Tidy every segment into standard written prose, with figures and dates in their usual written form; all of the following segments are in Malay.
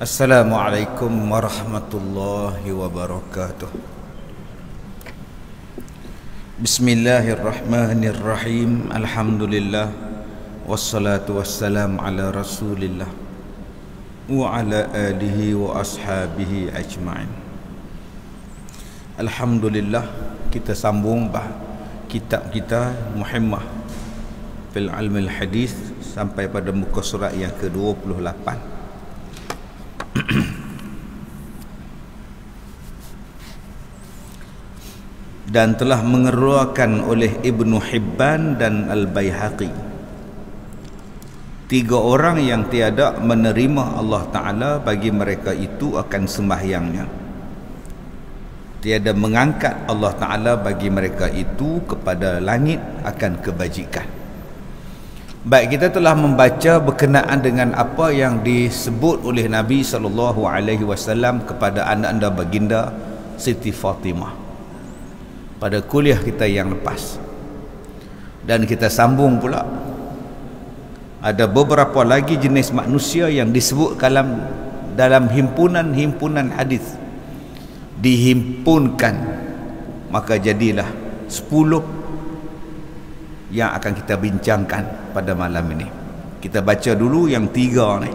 Assalamualaikum warahmatullahi wabarakatuh. Bismillahirrahmanirrahim. Alhamdulillah. Wassalatu wassalam ala rasulillah wa ala alihi wa ashabihi ajma'in. Alhamdulillah, kita sambung kitab kita Muhimmah fil ilmil hadis sampai pada muka surat yang ke-28. Dan telah mengeluarkan oleh Ibnu Hibban dan Al-Baihaqi, 3 orang yang tiada menerima Allah Ta'ala bagi mereka itu akan sembahyangnya, tiada mengangkat Allah Ta'ala bagi mereka itu kepada langit akan kebajikan. Baik, kita telah membaca berkenaan dengan apa yang disebut oleh Nabi SAW kepada anak-anda baginda Siti Fatimah pada kuliah kita yang lepas. Dan kita sambung pula, ada beberapa lagi jenis manusia yang disebut dalam himpunan hadis, dihimpunkan, maka jadilah 10 yang akan kita bincangkan pada malam ini. Kita baca dulu yang 3 ni.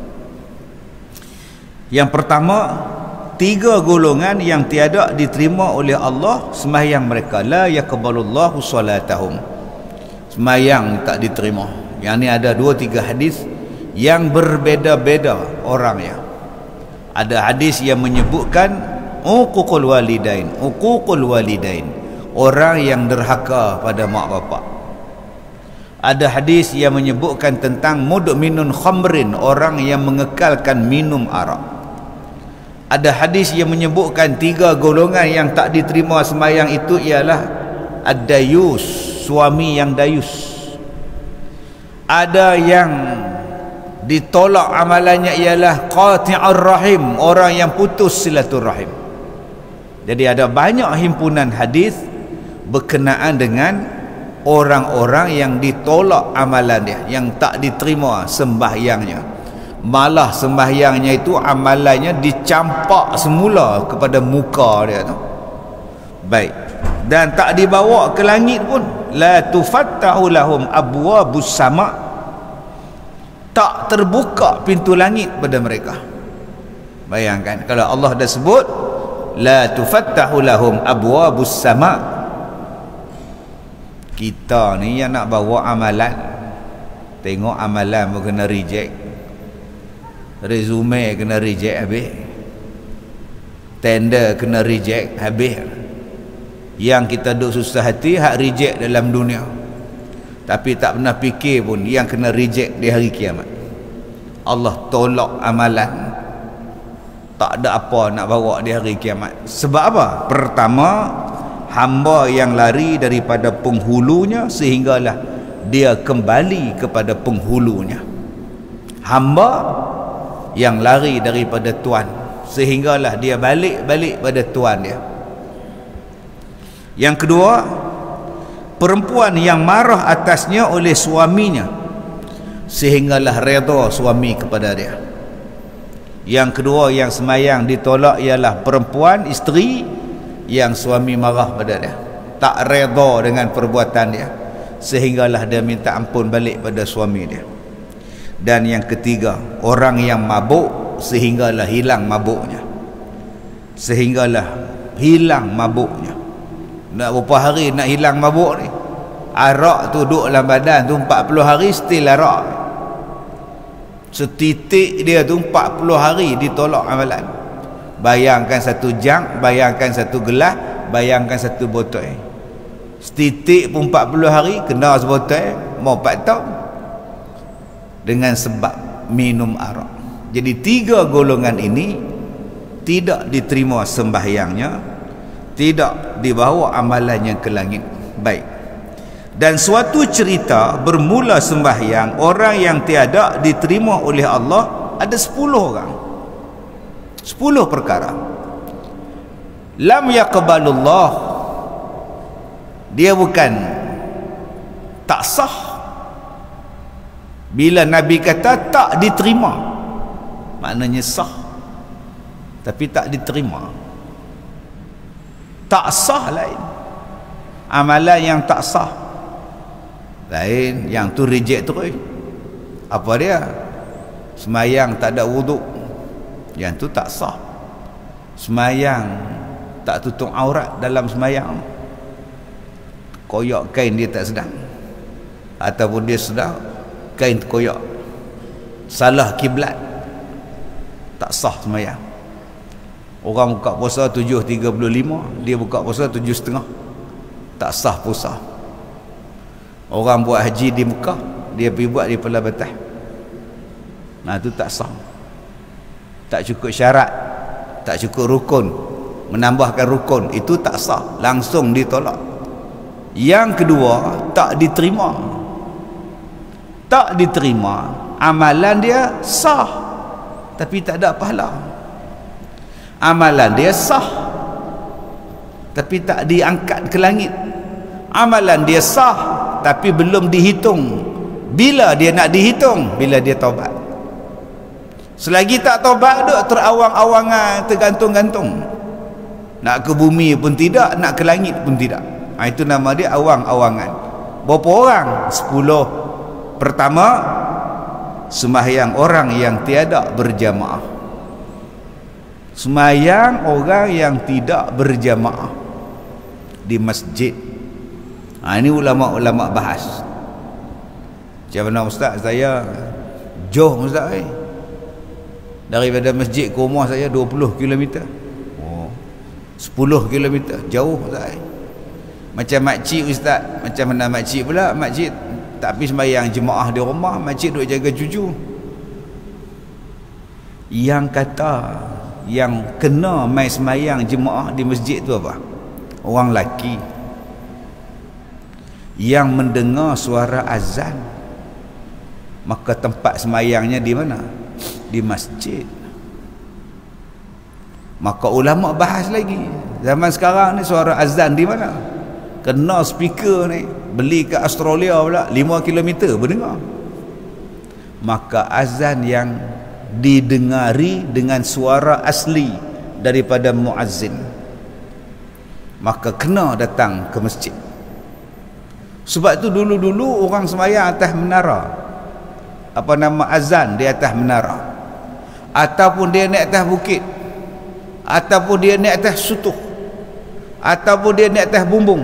Yang pertama, 3 golongan yang tiada diterima oleh Allah sembahyang mereka. La yaqbalullahu salatahum, sembahyang tak diterima. Yang ni ada 2-3 hadis yang berbeza-beza orangnya. Ada hadis yang menyebutkan uququl walidain, orang yang derhaka pada mak bapak. Ada hadis yang menyebutkan tentang mudminun khamrin, orang yang mengekalkan minum arak. Ada hadis yang menyebutkan 3 golongan yang tak diterima sembahyang itu ialah ad-dayus, suami yang dayus. Ada yang ditolak amalannya ialah qati'ur rahim, orang yang putus silaturahim. Jadi ada banyak himpunan hadis berkenaan dengan orang-orang yang ditolak amalan dia, yang tak diterima sembahyangnya. Malah sembahyangnya itu amalannya dicampak semula kepada muka dia tu. Baik, dan tak dibawa ke langit pun. La tufattahu lahum abwabus sama', tak terbuka pintu langit pada mereka. Bayangkan kalau Allah dah sebut la tufattahu lahum abwabus sama', kita ni yang nak bawa amalan, tengok amalan pun kena reject, resume kena reject habis, tender kena reject habis. Yang kita duk susah hati hak reject dalam dunia, tapi tak pernah fikir pun yang kena reject di hari kiamat. Allah tolak amalan, tak ada apa nak bawa di hari kiamat. Sebab apa? Pertama, hamba yang lari daripada penghulunya sehinggalah dia kembali kepada penghulunya. Hamba yang lari daripada Tuhan sehinggalah dia balik pada Tuhan dia. Yang kedua, perempuan yang marah atasnya oleh suaminya sehinggalah redha suami kepada dia. Yang kedua yang sembahyang ditolak ialah perempuan, isteri yang suami marah pada dia, tak redha dengan perbuatan dia sehinggalah dia minta ampun balik pada suami dia. Dan yang ketiga, orang yang mabuk sehinggalah hilang mabuknya, Nak berapa hari nak hilang mabuk ni? Arak tu duduk dalam badan tu 40 hari still arak. Setitik dia tu 40 hari ditolak amalan. Bayangkan 1 jang, bayangkan 1 gelas, bayangkan 1 botol. Setitik pun 40 hari kena sebotol, mau 4 tahun dengan sebab minum arak. Jadi 3 golongan ini tidak diterima sembahyangnya, tidak dibawa amalannya ke langit. Baik. Dan suatu cerita bermula sembahyang orang yang tiada diterima oleh Allah ada 10 orang. 10 perkara. Lam yaqbalullah, dia bukan tak sah. Bila Nabi kata tak diterima, maknanya sah tapi tak diterima. Tak sah lain, amalan yang tak sah lain, yang tu reject terus. Apa dia? Semayang tak ada wuduk, yang tu tak sah. Semayang tak tutup aurat dalam semayang, koyak kain dia tak sedang, ataupun dia sedang kain terkoyak, salah kiblat, tak sah semayang. Orang buka puasa 7.35, dia buka puasa 7.30, tak sah puasa. Orang buat haji di Mekah, dia pergi buat di Pelabuhan. Nah, itu tak sah. Tak cukup syarat, tak cukup rukun, menambahkan rukun, itu tak sah, langsung ditolak. Yang kedua, tak diterima. Tak diterima, amalan dia sah tapi tak ada pahala. Amalan dia sah tapi tak diangkat ke langit. Amalan dia sah tapi belum dihitung. Bila dia nak dihitung? Bila dia taubat. Selagi tak taubat, duk terawang-awangan, tergantung-gantung. Nak ke bumi pun tidak, nak ke langit pun tidak. Itu nama dia awang-awangan. Berapa orang? 10. Pertama, sembahyang orang yang tiada berjamaah. Sembahyang orang yang tidak berjamaah di masjid. Ini ulama-ulama bahas. Macam mana ustaz, saya jauh ustaz, daripada masjid ke rumah saya 20 km. 10 km jauh ustaz. Macam makcik ustaz, macam mana makcik pula? Makcik tak pergi sembahyang jemaah di rumah, makcik duk jaga cucu. Yang kata yang kena mai sembahyang jemaah di masjid tu apa? Orang lelaki yang mendengar suara azan, maka tempat sembahyangnya di mana? Di masjid. Maka ulama bahas lagi, zaman sekarang ni suara azan di mana? Kena speaker ni, beli kat Australia pula 5 km berdengar. Maka azan yang didengari dengan suara asli daripada muazzin, maka kena datang ke masjid. Sebab tu dulu-dulu orang sembahyang atas menara, apa nama, azan di atas menara, ataupun dia naik atas bukit, ataupun dia naik atas sutuh, ataupun dia naik atas bumbung.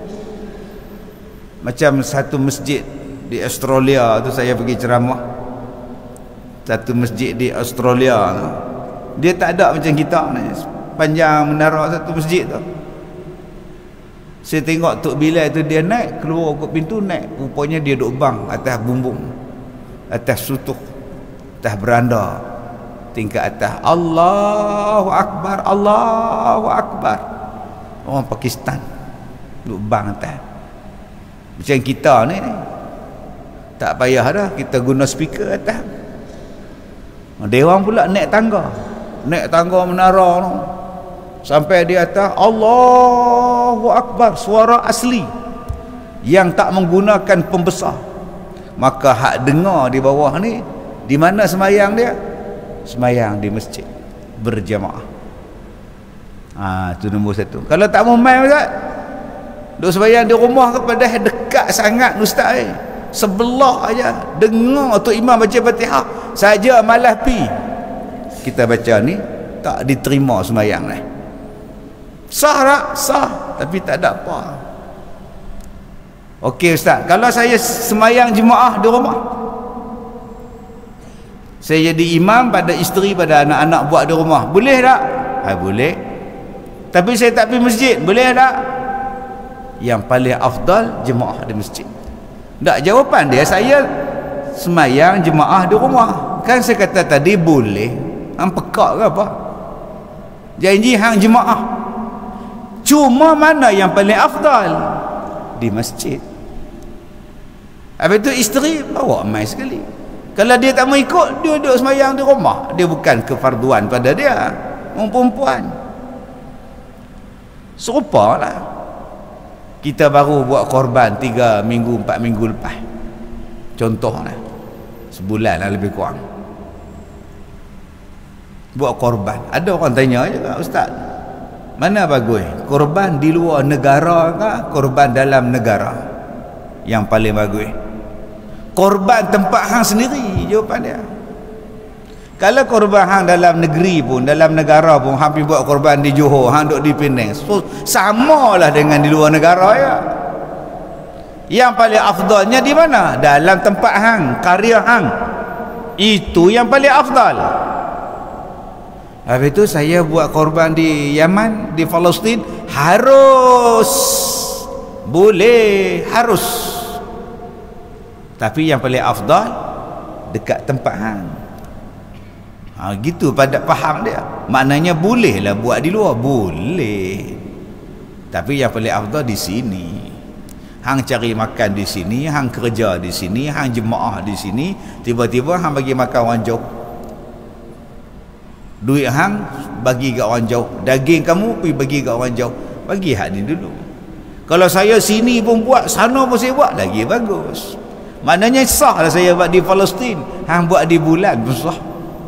Macam satu masjid di Australia tu, saya pergi ceramah satu masjid di Australia tu, dia tak ada macam kita ni, panjang menara satu masjid tu. Saya tengok Tok Bilal tu, dia naik keluar ke pintu, naik, rupanya dia duduk bang atas bumbung, atas sutuh, atas beranda, tingkat atas. Allahu Akbar, Allahu Akbar. Orang Pakistan duduk bang atas. Macam kita ni tak payah dah, kita guna speaker atas. Dewan pula naik tangga menara tu, sampai di atas. Allahu Akbar, suara asli yang tak menggunakan pembesar. Maka hak dengar di bawah ni, di mana sembahyang dia? Sembahyang di masjid berjamaah. Itu nombor satu. Kalau tak mau main ustaz, duk sembahyang di rumah kepada dekat sangat ustaz, sebelah aja dengar tu imam baca Fatihah saja malas pi. Kita baca ni tak diterima sembahyang ni. Sah tak? Sah, tapi tak ada apa. Okey ustaz, kalau saya sembahyang jemaah di rumah, saya jadi imam pada isteri, pada anak-anak buat di rumah, boleh tak? Boleh. Tapi saya tak pergi masjid, boleh tak? Yang paling afdal jemaah di masjid. Tak, jawapan dia, saya sembahyang jemaah di rumah. Kan saya kata tadi boleh. Hang pekak ke apa? Janji hang jemaah. Cuma mana yang paling afdal? Di masjid. Habis tu isteri bawa mai sekali. Kalau dia tak mau ikut, dia duduk sembahyang di rumah. Dia bukan kefarduan pada dia, orang perempuan. Serupalah kita baru buat korban 3 minggu 4 minggu lepas, contohnya sebulan lah lebih kurang. buat korban. Ada orang tanya juga, ustaz, mana bagus, korban di luar negara ke korban dalam negara yang paling bagus? Korban tempat hang sendiri, jawapan dia. Kalau korban hang dalam negeri pun, dalam negara pun, hang pergi buat korban di Johor, hang duduk di Penang, so, samalah dengan di luar negara ya. Yang paling afdalnya di mana? Dalam tempat hang, karya hang. Itu yang paling afdal. Habis itu saya buat korban di Yaman, di Palestin, harus, boleh, harus. Tapi yang paling afdal dekat tempat hang. Gitu pada faham dia. Maknanya bolehlah buat di luar, boleh. Tapi yang paling afdal di sini. Hang cari makan di sini, hang kerja di sini, hang jemaah di sini, tiba-tiba hang bagi makan orang jauh. Duit hang bagi ke orang jauh, daging kamu pergi bagi ke orang jauh. Bagi hak ni dulu. Kalau saya sini pun buat, sana pun saya buat, lagi bagus. Maknanya sah lah saya buat di Palestin, hang buat di bulan pun sah.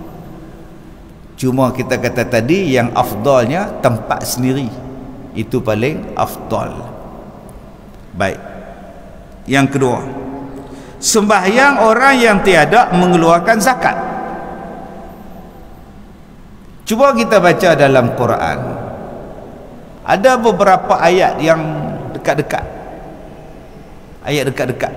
Cuma kita kata tadi yang afdalnya tempat sendiri, itu paling afdal. Baik. Yang kedua, sembahyang orang yang tiada mengeluarkan zakat. Cuba kita baca dalam Quran, ada beberapa ayat yang dekat-dekat, ayat dekat-dekat.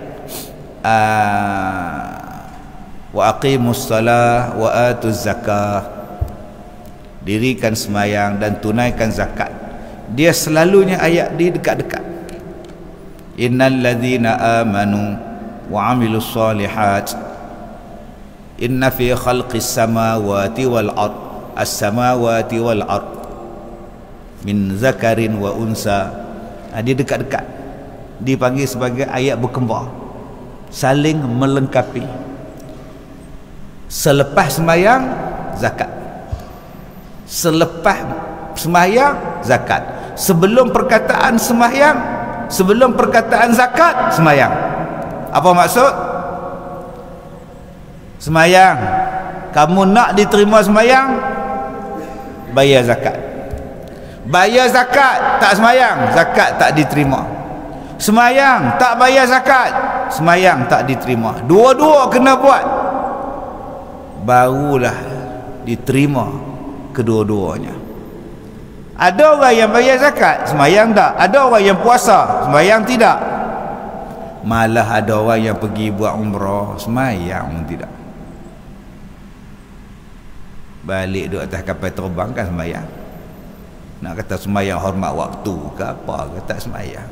Wa aqimus salah wa atuz zakah, dirikan sembahyang dan tunaikan zakat. Dia selalunya ayat di dekat-dekat. Innal ladzina amanu wa amilus solihat inna fi khalqis samawati wal ard as-samawati wal ard min zakarin wa unsa. Dia dekat-dekat, dipanggil sebagai ayat berkembar, saling melengkapi. Selepas sembahyang zakat, selepas sembahyang zakat, sebelum perkataan sembahyang, sebelum perkataan zakat, sembahyang. Apa maksud? Sembahyang, kamu nak diterima sembahyang, bayar zakat. Bayar zakat, tak sembahyang, zakat tak diterima. Sembahyang, tak bayar zakat, sembahyang tak diterima. Dua-dua kena buat, barulah diterima kedua-duanya. Ada orang yang bayar zakat, sembahyang tak. Ada orang yang puasa, sembahyang tidak. Malah ada orang yang pergi buat umrah, sembahyang tidak. Balik duduk atas kapal terbang kan sembahyang. Nak kata sembahyang hormat waktu ke apa ke, tak sembahyang.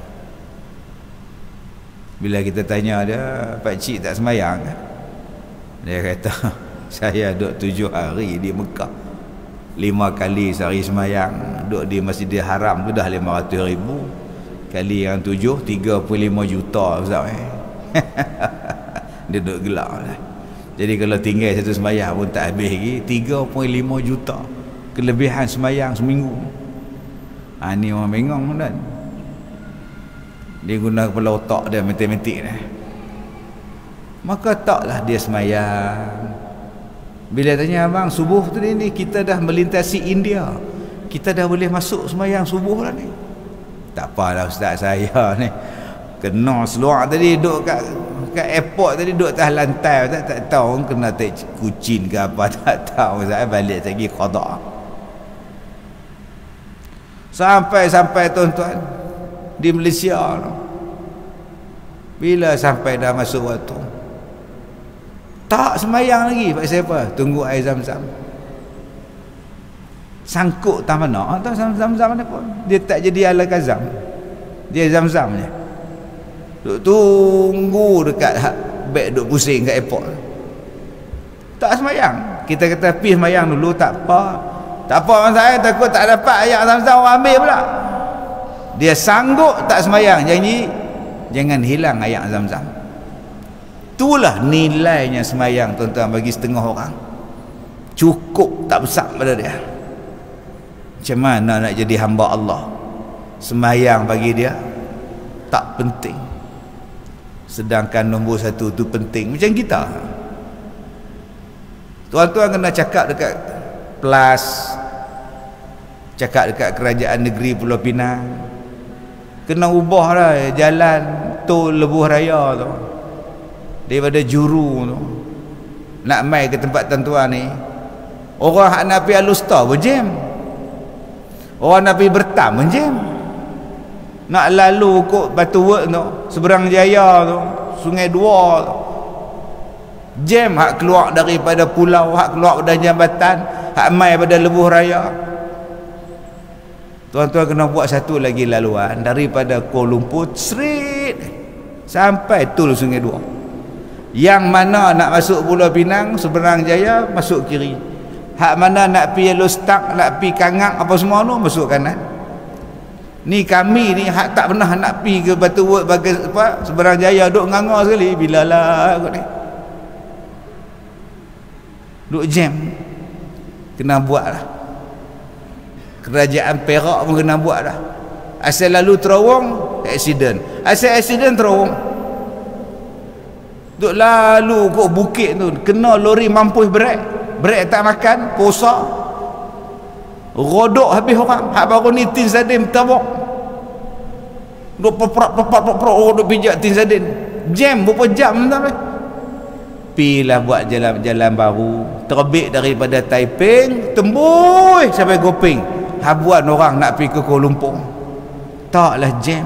Bila kita tanya dia, Pak Cik tak sembahyang kan? Dia kata, saya duduk 7 hari di Mekah, 5 kali sehari sembahyang. Duduk di Masjidil Haram tu dah 500,000 kali yang 7, 35 juta Ustaz. Dia duduk gelak lah. Jadi kalau tinggal satu sembahyang pun tak habis lagi, 3.5 juta kelebihan sembahyang seminggu. Ni orang bengong kan. Dia guna kepala otak dia, matematik dia. Maka taklah dia sembahyang. Bila tanya abang, subuh tu ni kita dah melintasi India, kita dah boleh masuk sembahyang subuh lah ni. Tak apalah ustaz, saya ni kena seluar tadi, duduk kat airport tadi, duduk atas lantai, tak tahu kena tak kucing ke apa, tak tahu. Saya balik lagi qada. Sampai tuan-tuan di Malaysia no, bila sampai dah masuk waktu, tak sembahyang lagi. Pak siapa? Tunggu air Zam-Zam. Sangkut tak mana, tak Zam-Zam ni pun dia tak jadi ala kazam, dia Zam-Zam je. Duk tunggu dekat beg, duk pusing kat airport, tak sembahyang. Kita kata pergi sembahyang dulu, tak apa. Tak apa, saya takut tak dapat air Zam-Zam, orang ambil pula. Dia sanggup tak sembahyang, janji jangan hilang air Zam-Zam. Itulah nilainya sembahyang tuan-tuan bagi setengah orang. Cukup tak besar pada dia. Macam mana nak jadi hamba Allah? Sembahyang bagi dia tak penting, sedangkan nombor 1 tu penting. Macam kita, tuan-tuan kena cakap dekat plus cakap dekat kerajaan negeri Pulau Pinang, kena ubah lah jalan tol Lebuh Raya tu, daripada Juru tu nak mai ke tempat tentuan ni. Orang hak nak pergi Alustar berjam, orang nak pergi Bertam berjam, nak lalu kot Batu Work tu, Seberang Jaya tu, Sungai Dua tu, jam hak keluar daripada pulau, hak keluar dari jambatan, hak mai pada Lebuh Raya. Tuan-tuan kena buat satu lagi laluan daripada Kuala Lumpur straight sampai tol Sungai Dua. Yang mana nak masuk Pulau Pinang, Seberang Jaya, masuk kiri. Hak mana nak pergi Lostak, nak pergi Kangak apa semua tu, masuk kanan. Ni kami ni hak tak pernah nak pergi ke Batu Work bagi apa Seberang Jaya, duk nganga sekali bilalah kot ni. Duk jam. Kena buat lah. Kerajaan Perak pun kena buat lah. Asal lalu terowong, aksiden. Asal aksiden terowong. Duk lalu kot bukit tu, kena lori mampus brek tak makan, posa, rodok habis orang. Hak baru ni tin sadin tabok, duk peprak duk pijak tin sadin, jam berapa jam entah apa. Pilah buat jalan baru terbit daripada Taiping tembus sampai Gopeng, habuan orang nak pergi ke Kuala Lumpur, taklah jam.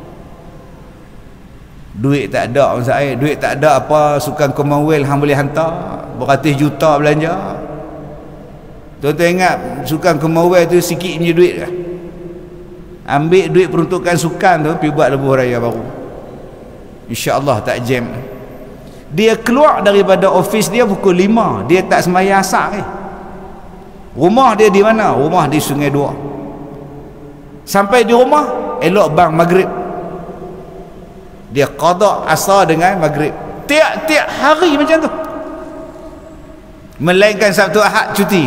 Duit tak ada orang saya, duit tak ada apa, Sukan Commonwealth hang boleh hantar beratus juta belanja. Tuan-tuan ingat Sukan Commonwealth tu sikit punya duit kan? Ambil duit peruntukan sukan tu pergi buat Lebuh Raya baru, insya-Allah tak jam. Dia keluar daripada office dia pukul 5, dia tak sembahyang asar Rumah dia di mana? Rumah di Sungai Dua. Sampai di rumah elok bang maghrib, dia qada asar dengan maghrib. Tiap-tiap hari macam tu, melainkan Sabtu Ahad cuti.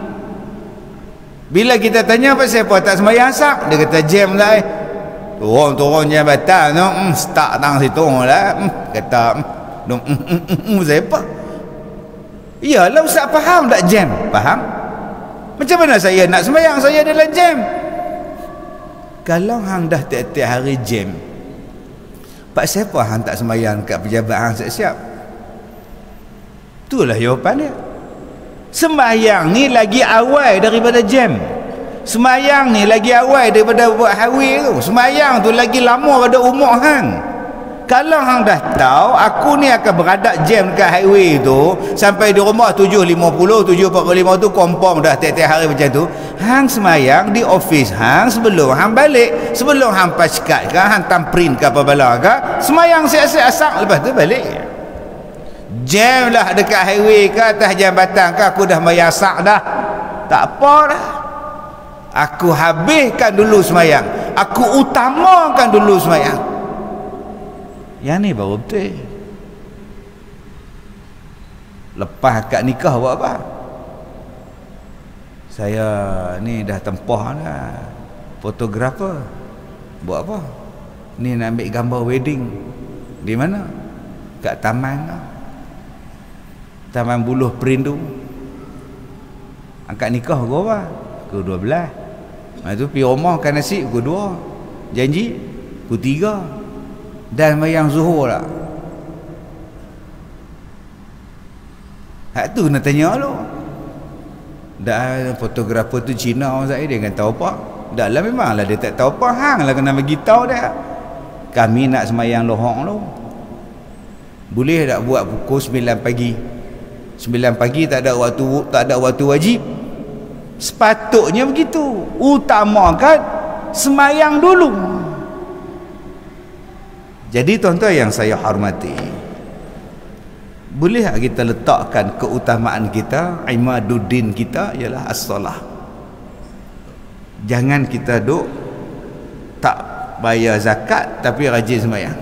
Bila kita tanya pasal apa tak sembahyang asar, dia kata jam lah turun jambatan tu, start tang situ lah, kata saya apa? Iyalah ustaz, faham tak jam? Faham. Macam mana saya nak sembahyang, saya dalam jam? Kalau hang dah tiap-tiap hari jam, pak siapa hang tak sembahyang kat pejabat hang siap-siap? Itulah jawapan dia. Sembahyang ni lagi awal daripada jam. Sembahyang ni lagi awal daripada buat highway tu. Sembahyang tu lagi lama pada umur hang. Kalau hang dah tahu aku ni akan beradak jam dekat highway tu sampai di rumah 7.50, 7.45 tu confirm dah tiap-tiap hari macam tu, hang semayang di office hang sebelum hang balik, sebelum hang paskat ke, hang tamprint ke apa bala ke, semayang siap-siap asar, lepas tu balik. Jam lah dekat highway ke atas jambatan ke, aku dah mayang asar dah, tak apa dah, aku habiskan dulu semayang, aku utamakan dulu semayang. Yang ni baru betul. Lepas akad nikah buat apa? Saya ni dah tempah dah fotografer. Buat apa? Ni nak ambil gambar wedding. Di mana? Kat taman lah, Taman Buluh Perindu. Akad nikah pukul apa? Pukul 12. Lepas tu pergi rumah makan nasi pukul 2. Janji pukul 3. Dan mayang zuhur lah. Hak tu nak tanya lu. Dah fotografer tu Cina orang saya, dia kan tahu apa. Dah lah memanglah dia tak tahu apa, hang lah kena bagi tahu dia. Kami nak semayang lohong lu. Boleh tak buat pukul 9 pagi? 9 pagi tak ada waktu wajib. Sepatutnya begitu. Utamakan semayang dulu. Jadi tuan-tuan yang saya hormati, boleh tak kita letakkan keutamaan kita, imaduddin kita ialah as-salah. Jangan kita duk tak bayar zakat tapi rajin sembahyang.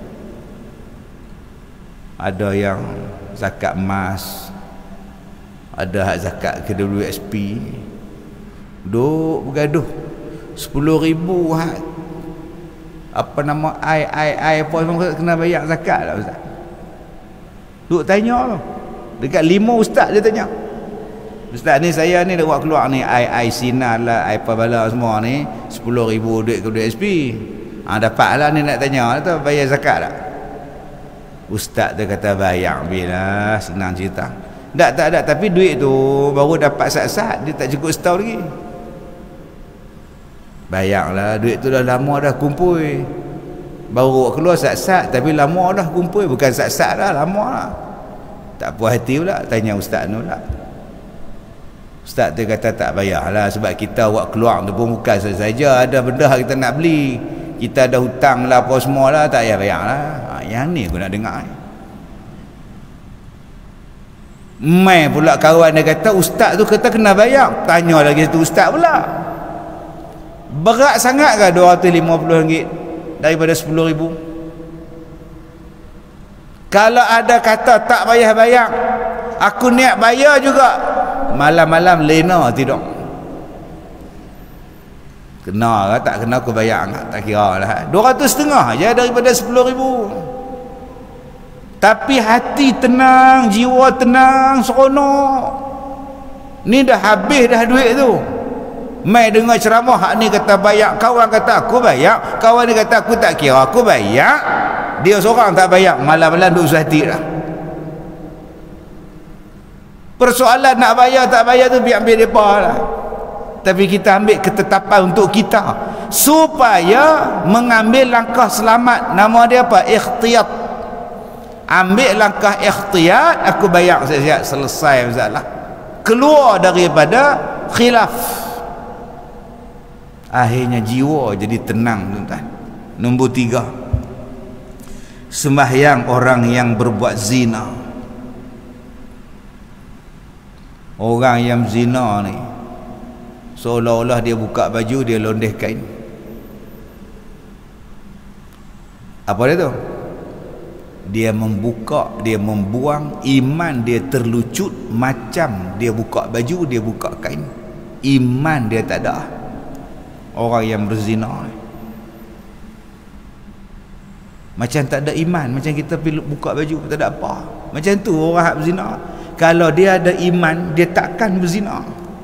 Ada yang zakat emas, ada hak zakat KWSP, duk bergaduh 10,000 hak apa nama ai apa semua kena bayar zakat lah ustaz. Duk tanya tu dekat 5 ustaz dia tanya. Ustaz ni saya ni dah buat keluar ni ai sinar lah, ai apa bala semua ni 10,000 duit ke duit SP. Dapatlah ni nak tanya tu bayar zakat tak? Ustaz tu kata bayar bila senang cerita. Tak ada, tapi duit tu baru dapat sat-sat, dia tak cukup setahun lagi. Bayarlah, duit tu dah lama dah kumpul. Baru keluar sat-sat tapi lama dah kumpul, bukan sat-sat dah, lama dah. Tak puas hati pula, tanya ustaz tu pula. Ustaz tu kata tak bayarlah, sebab kita buat keluar tu pun bukan saja ada benda kita nak beli. Kita ada hutang lah apa semua lah, tak payah bayar lah. Yang ni aku nak dengar ni. Mai pula kawan dia kata ustaz tu kata kena bayar. Tanya lagi tu ustaz pula. Berat sangat ke RM250 daripada RM10,000? Kalau ada kata tak payah bayar, aku niat bayar juga, malam-malam lena tidur. Kena ke tak kena aku bayar tak kira lah. 250 je daripada 10,000. Tapi hati tenang, jiwa tenang, seronok. Ni dah habis dah duit tu. Mai dengar ceramah hak ni kata bayar, kawan kata aku bayar, kawan ni kata aku tak kira aku bayar, dia seorang tak bayar, malam-malam duk hati dah. Persoalan nak bayar tak bayar tu biar-biar depa lah. Tapi kita ambil ketetapan untuk kita supaya mengambil langkah selamat. Nama dia apa? Ikhtiyat. Ambil langkah ikhtiyat, aku bayar siap-siap, selesai masalah. Keluar daripada khilaf. Akhirnya jiwa jadi tenang, tuan-tuan. Nombor 3, sembahyang orang yang berbuat zina. Orang yang zina ni seolah-olah dia buka baju, dia londeh kain. Apa dia tu? Dia membuka, dia membuang, iman dia terlucut macam dia buka baju, dia buka kain. Iman dia tak ada. Orang yang berzina macam tak ada iman, macam kita pergi buka baju tak ada apa. Macam tu orang berzina. Kalau dia ada iman, dia takkan berzina.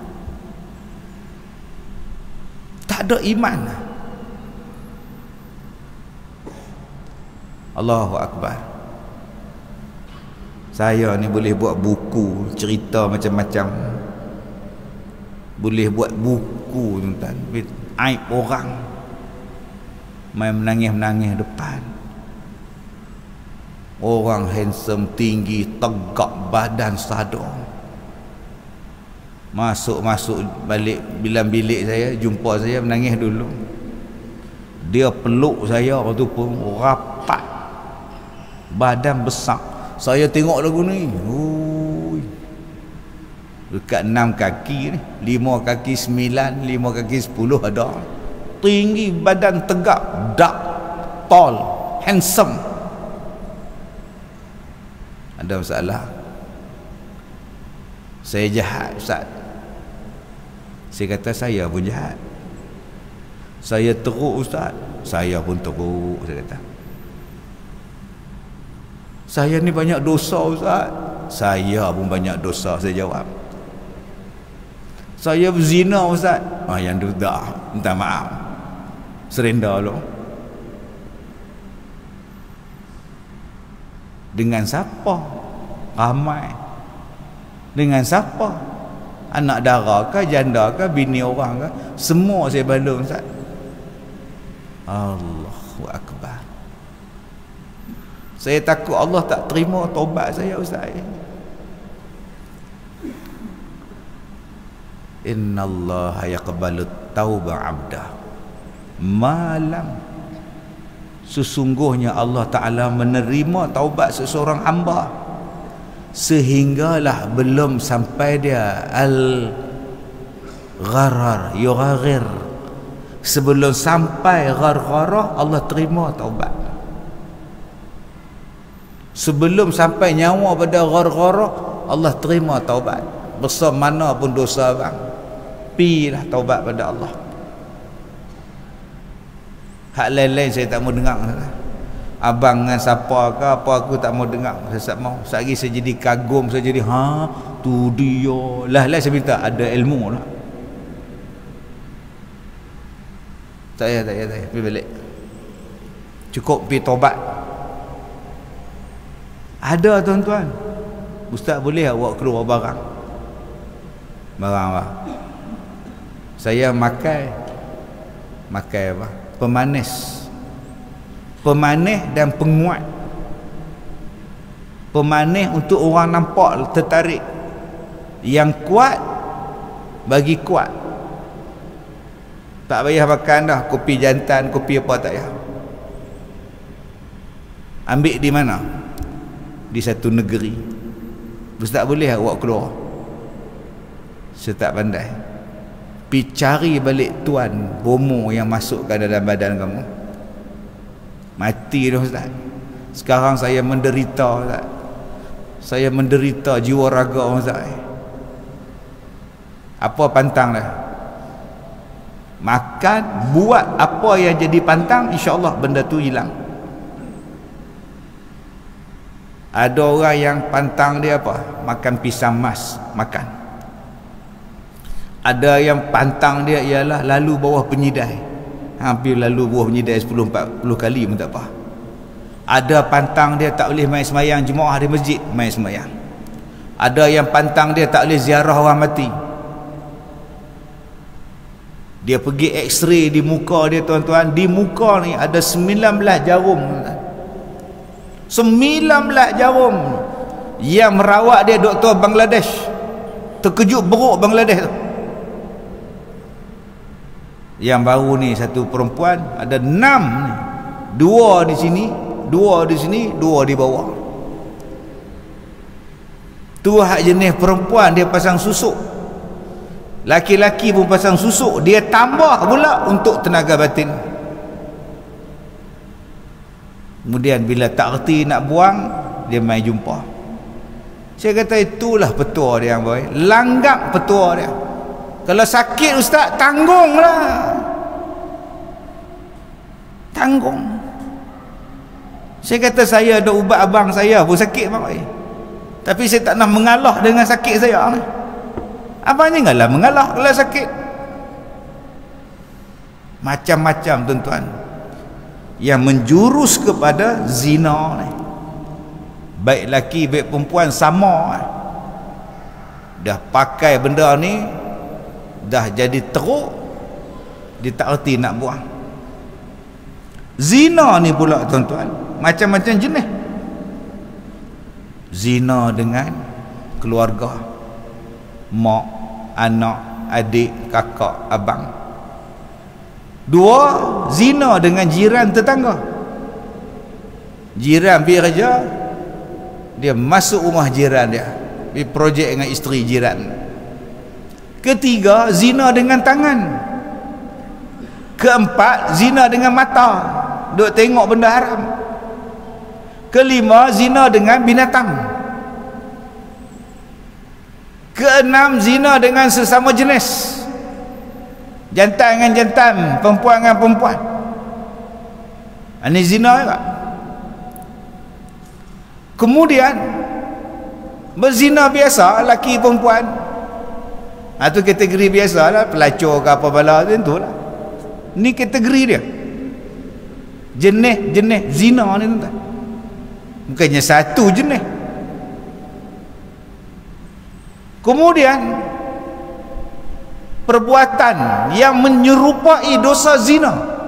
Tak ada iman. Allahu Akbar. Saya ni boleh buat buku cerita macam-macam, boleh buat buku, tuan-tuan, aib orang main menangis-menangis depan orang handsome, tinggi, tegak badan, sadar, masuk balik bilik saya, jumpa saya, menangis dulu. Dia peluk saya waktu pun rapat, badan besar. Saya tengok lagu ni, dekat 6 kaki ni, 5 kaki 9, 5 kaki 10 ada. Tinggi, badan tegak, dark, tall, handsome. Ada masalah. Saya jahat, Ustaz. Saya kata saya pun jahat. Saya teruk, Ustaz. Saya pun teruk, saya kata. Saya ni banyak dosa, Ustaz. Saya pun banyak dosa, saya jawab. Saya berzina, Ustaz. Yang tu dah, minta maaf, serenda lo. Dengan siapa? Ramai. Dengan siapa? Anak dara ke, janda ke, bini orang ke, semua saya balung, Ustaz. Allahu Akbar. Saya takut Allah tak terima taubat saya, Ustaz. Innallaha yaqbalu tauba 'abdah malam. Sesungguhnya Allah Ta'ala menerima taubat seseorang hamba sehinggalah belum sampai dia al-gharar, yugharir. Sebelum sampai ghargharah, Allah terima taubat. Sebelum sampai nyawa pada ghargharah, Allah terima taubat. Besar mana pun dosa bang, pilah taubat pada Allah. Hak lain-lain saya tak mau dengar. Abang dengan siapa ke apa aku tak mau dengar. Saya tak mau. Sekali saya jadi kagum, saya jadi tu dia lah saya minta ada ilmu lah. Tak payah pergi balik, cukup pergi taubat. Ada tuan-tuan, ustaz boleh awak keluar barang apa? Saya makai apa? Pemanis dan penguat. Pemanis untuk orang nampak tertarik, yang kuat bagi kuat. Tak payah makan dah kopi jantan, kopi apa, tak payah. Ambil di mana? Di satu negeri. Ustaz boleh awak keluar? Saya tak pandai. Pergi cari balik tuan bomo yang masukkan dalam badan kamu. Mati dah ustaz. Sekarang saya menderita ustaz. Saya menderita jiwa raga ustaz. Apa pantang dah? Makan, buat apa yang jadi pantang, insya-Allah benda tu hilang. Ada orang yang pantang dia apa? Makan pisang mas, makan. Ada yang pantang dia ialah lalu bawah penyidai. Hampir lalu bawah penyidai 10-40 kali pun tak apa. Ada pantang dia tak boleh main semayang jemaah di masjid, main semayang. Ada yang pantang dia tak boleh ziarah orang mati. Dia pergi x-ray di muka dia tuan-tuan. Di muka ni ada 19 jarum. 19 jarum. Yang merawat dia doktor Bangladesh. Terkejut beruk Bangladesh tu. Yang baru ni satu perempuan ada 6 ni. 2 di sini, 2 di sini, 2 di bawah. Tu hak jenis perempuan dia pasang susuk. Laki-laki pun pasang susuk, dia tambah pula untuk tenaga batin. Kemudian bila tak reti nak buang, dia mai jumpa. Saya kata itulah petua dia yang baik. Langgap petua dia. Kalau sakit ustaz, tanggunglah. Tanggung. Saya kata saya ada ubat abang saya pun sakit bang. Tapi saya tak nak mengalah dengan sakit saya ni. Abang janganlah mengalah kalau sakit. Macam-macam tuan-tuan yang menjurus kepada zina ni. Baik laki baik perempuan sama. Dah pakai benda ni, dah jadi teruk, dia tak erti nak buang. Zina ni pula tuan-tuan macam-macam jenis. Zina dengan keluarga, mak, anak, adik, kakak, abang. 2, zina dengan jiran tetangga. Jiran pergi kerja, dia masuk rumah jiran dia, pergi projek dengan isteri jiran. 3, zina dengan tangan. 4, zina dengan mata, duk tengok benda haram. 5, zina dengan binatang. 6, zina dengan sesama jenis, jantan dengan jantan, perempuan dengan perempuan. Ini zina juga. Kemudian berzina biasa, laki perempuan. Itu kategori biasa lah, pelacur ke apa bala tu lah. Ni kategori dia. Jenis-jenis zina ni tuan. Bukannya satu jenis. Kemudian perbuatan yang menyerupai dosa zina.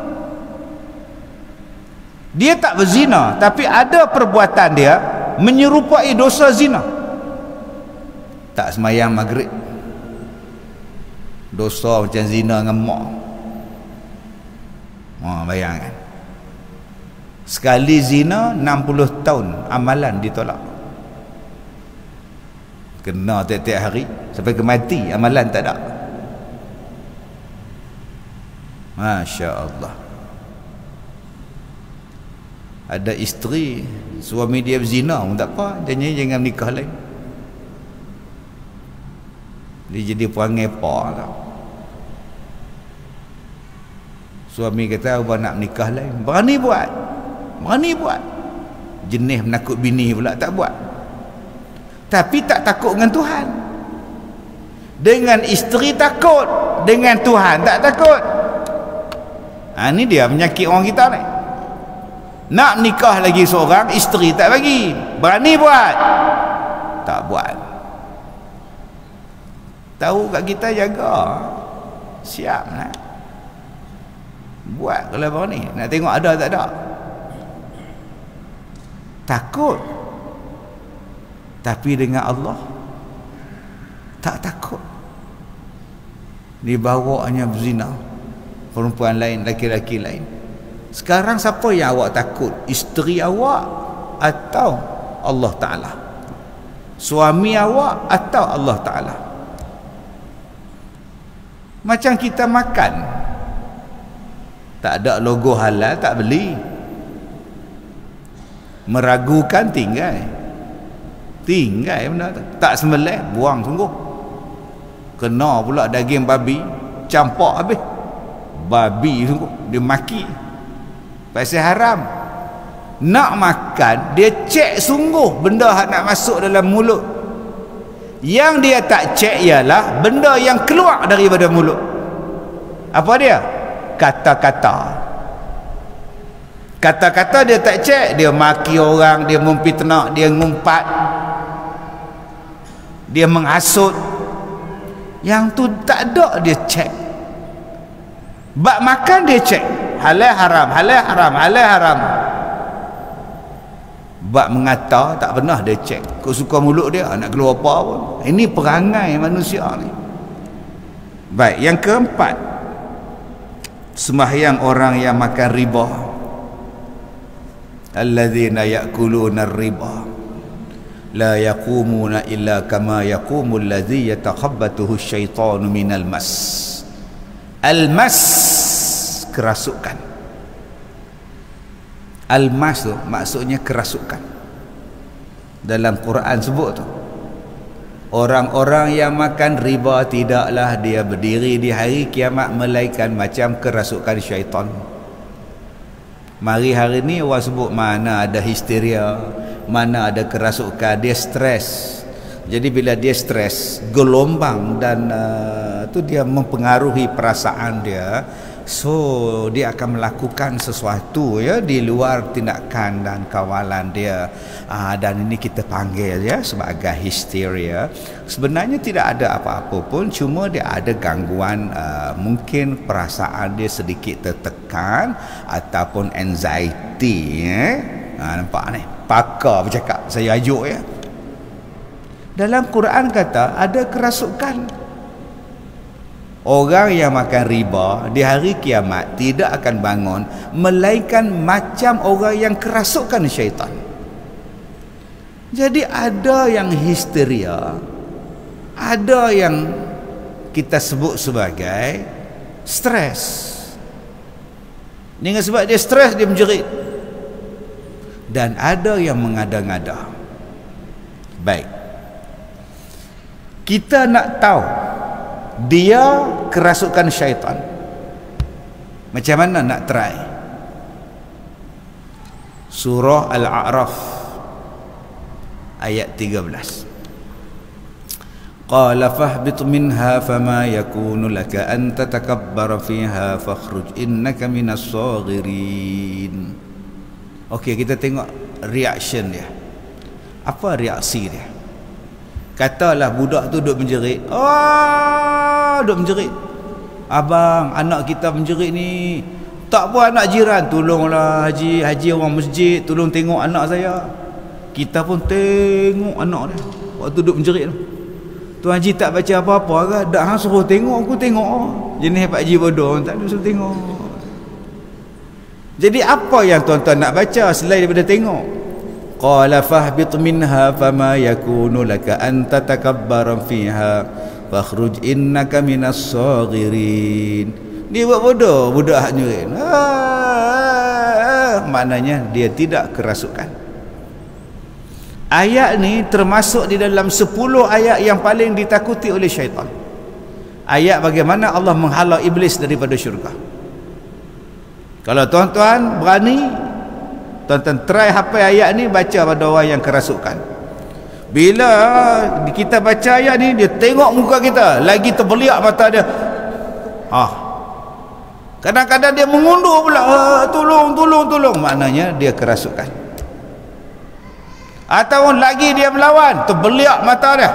Dia tak berzina, tapi ada perbuatan dia menyerupai dosa zina. Tak semayang maghrib, dosa macam zina dengan mak. Bayangkan, sekali zina 60 tahun amalan ditolak. Kena tiap-tiap hari sampai ke mati, amalan tak ada. Masya Allah. Ada isteri suami dia berzina pun tak apa, jangan nikah lain. Dia jadi perangai apa tau. Suami kata abang nak nikah lain, berani buat, jenis menakut bini pula tak buat. Tapi tak takut dengan Tuhan. Dengan isteri takut, dengan Tuhan tak takut. Ni dia penyakit orang kita ni. Nak nikah lagi seorang, isteri tak bagi. Berani buat, tak buat. Tahu kat kita jaga, siap nak buat. Kalau berani nak tengok ada tak ada, takut. Tapi dengan Allah tak takut. Dibawanya berzina perempuan lain, laki-laki lain. Sekarang siapa yang awak takut? Isteri awak atau Allah Ta'ala? Suami awak atau Allah Ta'ala? Macam kita makan, tak ada logo halal tak beli. Meragukan tinggal benda tu. Tak sembelih buang sungguh. Kena pula daging babi, campak habis. Babi sungguh dia maki pasal haram. Nak makan dia cek sungguh benda yang nak masuk dalam mulut. Yang dia tak cek ialah benda yang keluar daripada mulut. Apa dia? Kata-kata. Kata-kata dia tak cek, dia maki orang, dia memfitnah, dia ngumpat, dia menghasut. Yang tu tak ada dia cek. Bab makan dia cek, halal haram, halal haram, halal haram. Bab mengata tak pernah dia cek. Kau suka mulut dia nak keluar apa pun. Ini perangai manusia ni. Baik, yang keempat, sembahyang orang yang makan riba. Alladzina ya'kuluna ar-riba la yaqumuna illa kama yaqumu alladzi yatakhabbathu asyaitanu minal mas. Al-mas, kerasukan. Al-mas tu maksudnya kerasukan. Dalam Quran sebut tu, orang-orang yang makan riba tidaklah dia berdiri di hari kiamat melainkan macam kerasukan syaitan. Mari hari ni orang sebut mana ada histeria, mana ada kerasukan, dia stres. Jadi bila dia stres, gelombang dan tu dia mempengaruhi perasaan dia. So dia akan melakukan sesuatu ya di luar tindakan dan kawalan dia. Dan ini kita panggil ya sebagai histeria. Sebenarnya tidak ada apa-apa pun, cuma dia ada gangguan, mungkin perasaan dia sedikit tertekan ataupun anxiety ya. Nampak ni, pakar bercakap, saya ajuk ya. Dalam Quran kata ada kerasukan. Orang yang makan riba di hari kiamat tidak akan bangun melainkan macam orang yang kerasukan syaitan. Jadi ada yang histeria, ada yang kita sebut sebagai stres. Dengan sebab dia stres dia menjerit. Dan ada yang mengada-ngada. Baik, kita nak tahu dia kerasukan syaitan, macam mana nak try? Surah Al-A'raf ayat 13. Qala fahbit minha fama yakunu laka an tatakabbara fiha fakhruj innaka minas saghirin. Okey, kita tengok reaction dia. Apa reaksi dia? Katalah budak tu duduk menjerit. Duduk menjerit. Abang, anak kita menjerit ni. Tak apa anak jiran, tolonglah haji orang masjid, tolong tengok anak saya. Kita pun tengok anak dia waktu duduk menjerit tu. Tuan haji tak baca apa-apa ke? Dak hang suruh tengok, aku tengok. Jenis Pak Haji bodoh, tak ada suruh tengok. Jadi apa yang tuan-tuan nak baca selain daripada tengok? Qala fahbit minha fama yakunu laka an tatakabbara fiha fakhruj innaka minas saghirin. Dia buat bodoh, budak nyerit. Maknanya dia tidak kerasukan. Ayat ni termasuk di dalam 10 ayat yang paling ditakuti oleh syaitan. Ayat bagaimana Allah menghalau iblis daripada syurga. Kalau tuan-tuan berani, tuan-tuan try hafal ayat ni, baca pada orang yang kerasukan. Bila kita baca ayat ni, dia tengok muka kita, lagi terbeliak mata dia. Kadang-kadang dia mengundur pula, tolong, maknanya dia kerasukan. Atau lagi dia melawan, terbeliak mata dia,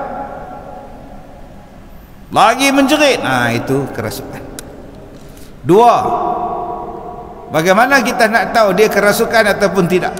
lagi menjerit, itu kerasukan. Dua, bagaimana kita nak tahu dia kerasukan ataupun tidak?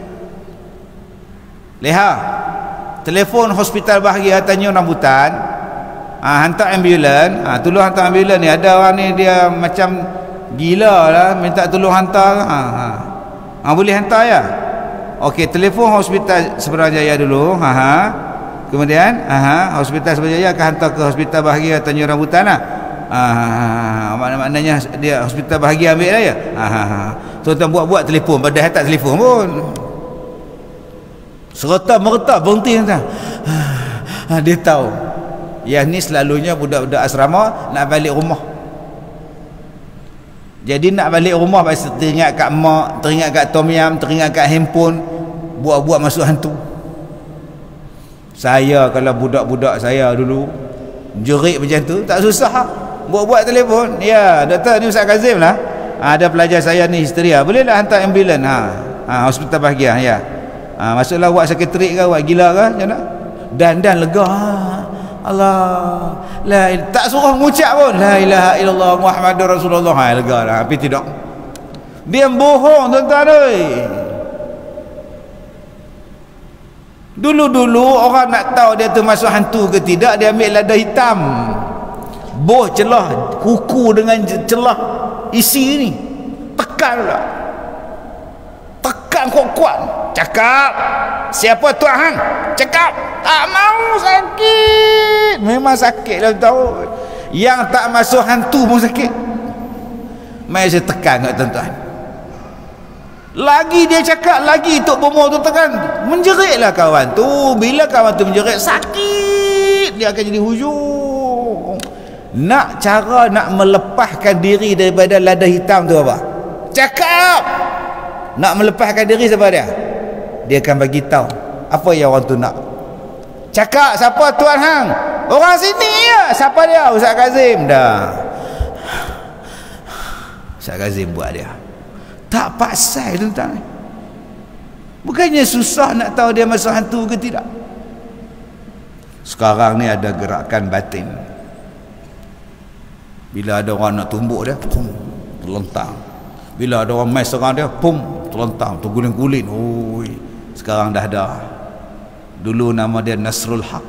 Lihat telefon hospital bahagia Tanjung Rambutan, hantar ambulan, tolong hantar ambulan ni, ada orang ni dia macam gila lah, minta tolong hantar. Boleh hantar ya? Okey, telefon hospital Seberang Jaya dulu, kemudian hospital Seberang Jaya akan hantar ke hospital bahagia Tanjung Rambutan lah. Maknanya dia hospital bahagia ambil lah ya. Tuan-tuan buat telefon, padahal tak telefon pun, serta-merta berhenti tuan. Dia tahu yang ni selalunya budak-budak asrama nak balik rumah. Jadi nak balik rumah pasti teringat kat mak, teringat kat tom yam, teringat kat handphone, buat-buat masuk hantu. Saya kalau budak-budak saya dulu jerit macam tu, tak susah buat-buat telefon. Ya, doktor ni Ustaz Kazim lah, ada pelajar saya ni histeria, bolehlah hantar ambulan hospital bahagia ya. Masuklah buat sekretari ke, buat gila ke macam mana, dan lega. Allah, tak suruh mengucap pun la ilaha illallah Muhammadur Rasulullah, lega lah. Tapi tidak, dia bohong tuan-tuan. Dulu-dulu orang nak tahu dia tu masuk hantu ke tidak, dia ambil lada hitam, boh celah kuku dengan celah isi ni, tekan lah, tekan kuat-kuat, cakap siapa Tuhan, cakap tak mau, sakit, memang sakit lah tahu. Yang tak masuk hantu pun sakit. Mari saya tekan kat tuan-tuan, lagi dia cakap, lagi Tok Bomo tu tekan, menjeritlah kawan tu. Bila kawan tu menjerit, sakit, dia akan jadi hujung. Cara nak melepaskan diri daripada lada hitam tu apa? Cakap. Nak melepaskan diri siapa dia? Dia akan bagi tahu apa yang orang tu nak. Cakap siapa Tuan hang? Orang sini ya. Siapa dia? Ustaz Kazim. Dah, Ustaz Kazim buat dia. Tak pasal tuan-tuan. Bukannya susah nak tahu dia masuk hantu ke tidak. Sekarang ni ada gerakan batin. Bila ada orang nak tumbuk dia, pum, terlentang. Bila ada orang main serang dia, pum, terlentang, terguling-guling. Oi, sekarang dah ada. Dulu nama dia Nasrul Haq.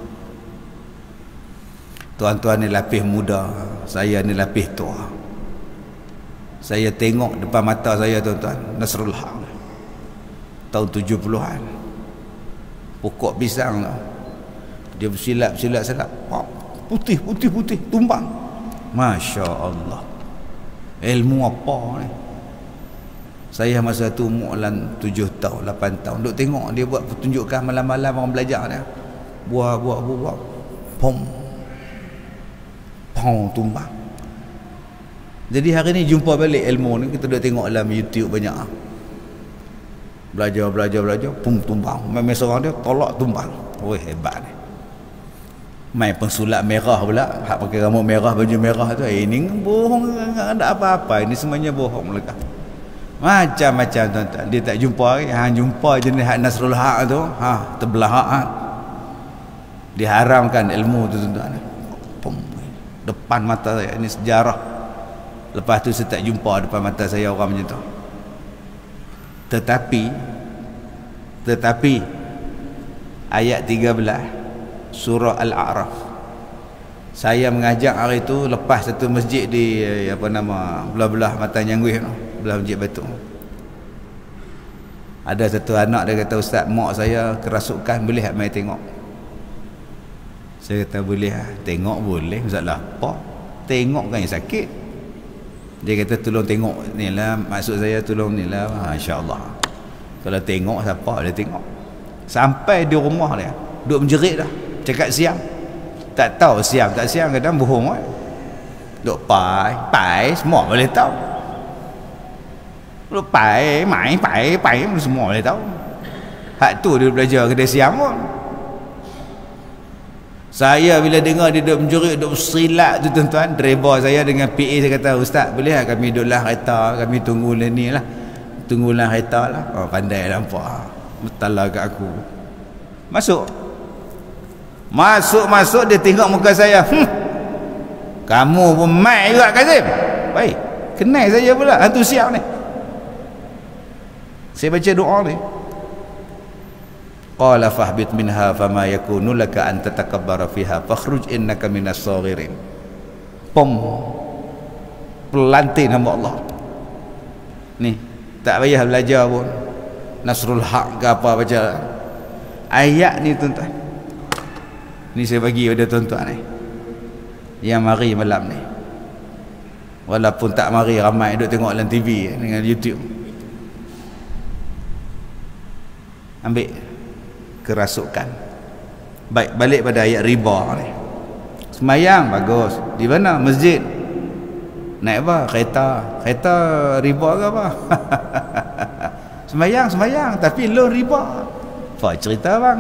Tuan-tuan ni lapis muda, saya ni lapis tua. Saya tengok depan mata saya tuan-tuan, Nasrul Haq tahun 70-an, pokok pisang tu, dia bersilap-silap, putih, tumbang. Masya Allah, ilmu apa ni. Saya masa tu umur 7 tahun 8 tahun, duk tengok dia buat pertunjukan malam-malam, orang belajar dia buat pom tumbang. Jadi hari ni jumpa balik ilmu ni, kita duk tengok dalam YouTube banyak, belajar pum tumbang, main seorang dia tolak tumbang. Oi, hebat ni. Main pensulap merah pula, hak pakai rambut merah, baju merah tu, ini bohong, tak ada apa-apa, ini semuanya bohong mereka. Macam-macam tuan-tuan. Dia tak jumpa lagi. Jumpa jenis hak Nasrul Haq tu, terbelah hak. Diharamkan ilmu tu tuan-tuan. Depan mata saya, ini sejarah. Lepas tu saya tak jumpa depan mata saya orang macam tu. Tetapi ayat 13 surah Al-A'raf, saya mengajak hari tu lepas satu masjid di belah-belah Mata Nyangguih tu, belah Masjid Batu. Ada satu anak dia kata, Ustaz, mak saya kerasukan, boleh tak mai tengok? Saya kata boleh. Tengok boleh, masalah apa? Tengok kan yang sakit. Dia kata tolong tengok ni lah, maksud saya tolong ni lah. InsyaAllah, kalau tengok siapa dia tengok. Sampai di rumah dia duk menjerit dah, cakap siang. Tak tahu siang tak siang, kadang bohong kan. Duk pai semua boleh tahu. Duk pai semua boleh tahu. Hak tu dia belajar kedai siam pun. Saya bila dengar dia duduk menjerit, duduk silat tu tuan-tuan, driver saya dengan PA saya kata, "Ustaz, boleh tak kami duduklah kereta, kami tunggulah ni lah. Tunggulah kereta lah." Oh, pandai nampak. Betala kat aku. Masuk dia tengok muka saya. Kamu pun mai juga Kazim. Baik, kenal saya pula, hantu siap ni. Saya baca doa ni. Qala fahbit minha fama yakunu laka an tatakabbara fiha fakhruj innaka minas saghirin. Pelantin hamba Allah. Ni, tak payah belajar pun. Nasrul Haq ke apa baca. Ayat ni tuan-tuan. Ni saya bagi pada tuan-tuan ni yang mari malam ni. Walaupun tak mari, ramai duk tengok dalam TV dengan YouTube. Ambil kerasukan. Baik, balik pada ayat riba ni. Semayang bagus. Di mana? Masjid. Naik apa? Kereta riba ke apa? Semayang tapi loan riba. Apa cerita bang?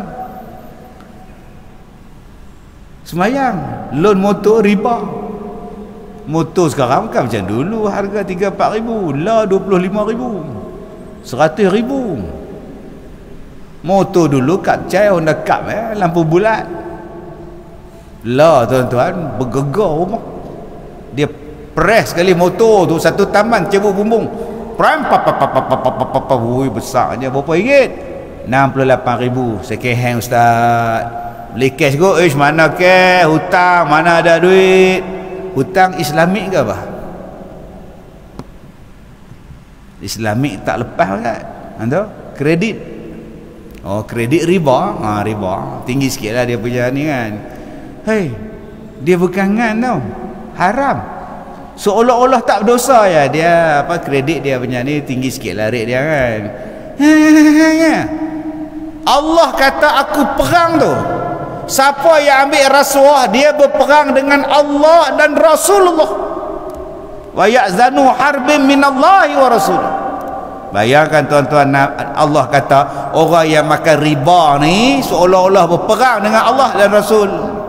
Semayang loan motor riba. Motor sekarang kan macam dulu, harga 3-4 ribu, lah 25 ribu, 100 ribu. Motor dulu Kapcai, Honda Cup, lampu bulat. Lah tuan-tuan, bergegar rumah. Dia press sekali motor tu, satu taman cebok bumbung. Pram wui besarnya. Berapa ringgit? 68,000. Second hand ustaz. Beli cash go, mana cash? Hutang, mana ada duit? Hutang Islamik ke apa? Islamik tak lepas kan? Anda kredit. Oh, kredit riba. Riba tinggi sikit lah dia punya ni kan. Hei, dia bukan kan tau, haram. Seolah-olah tak berdosa ya. Dia apa, kredit dia punya ni tinggi sikit lah rate dia kan. Allah kata aku perang tu. Siapa yang ambil rasuah, dia berperang dengan Allah dan Rasulullah. Wa ya'zanu harbin minallahi wa rasulih. Bayangkan tuan-tuan, Allah kata orang yang makan riba ni seolah-olah berperang dengan Allah dan Rasul.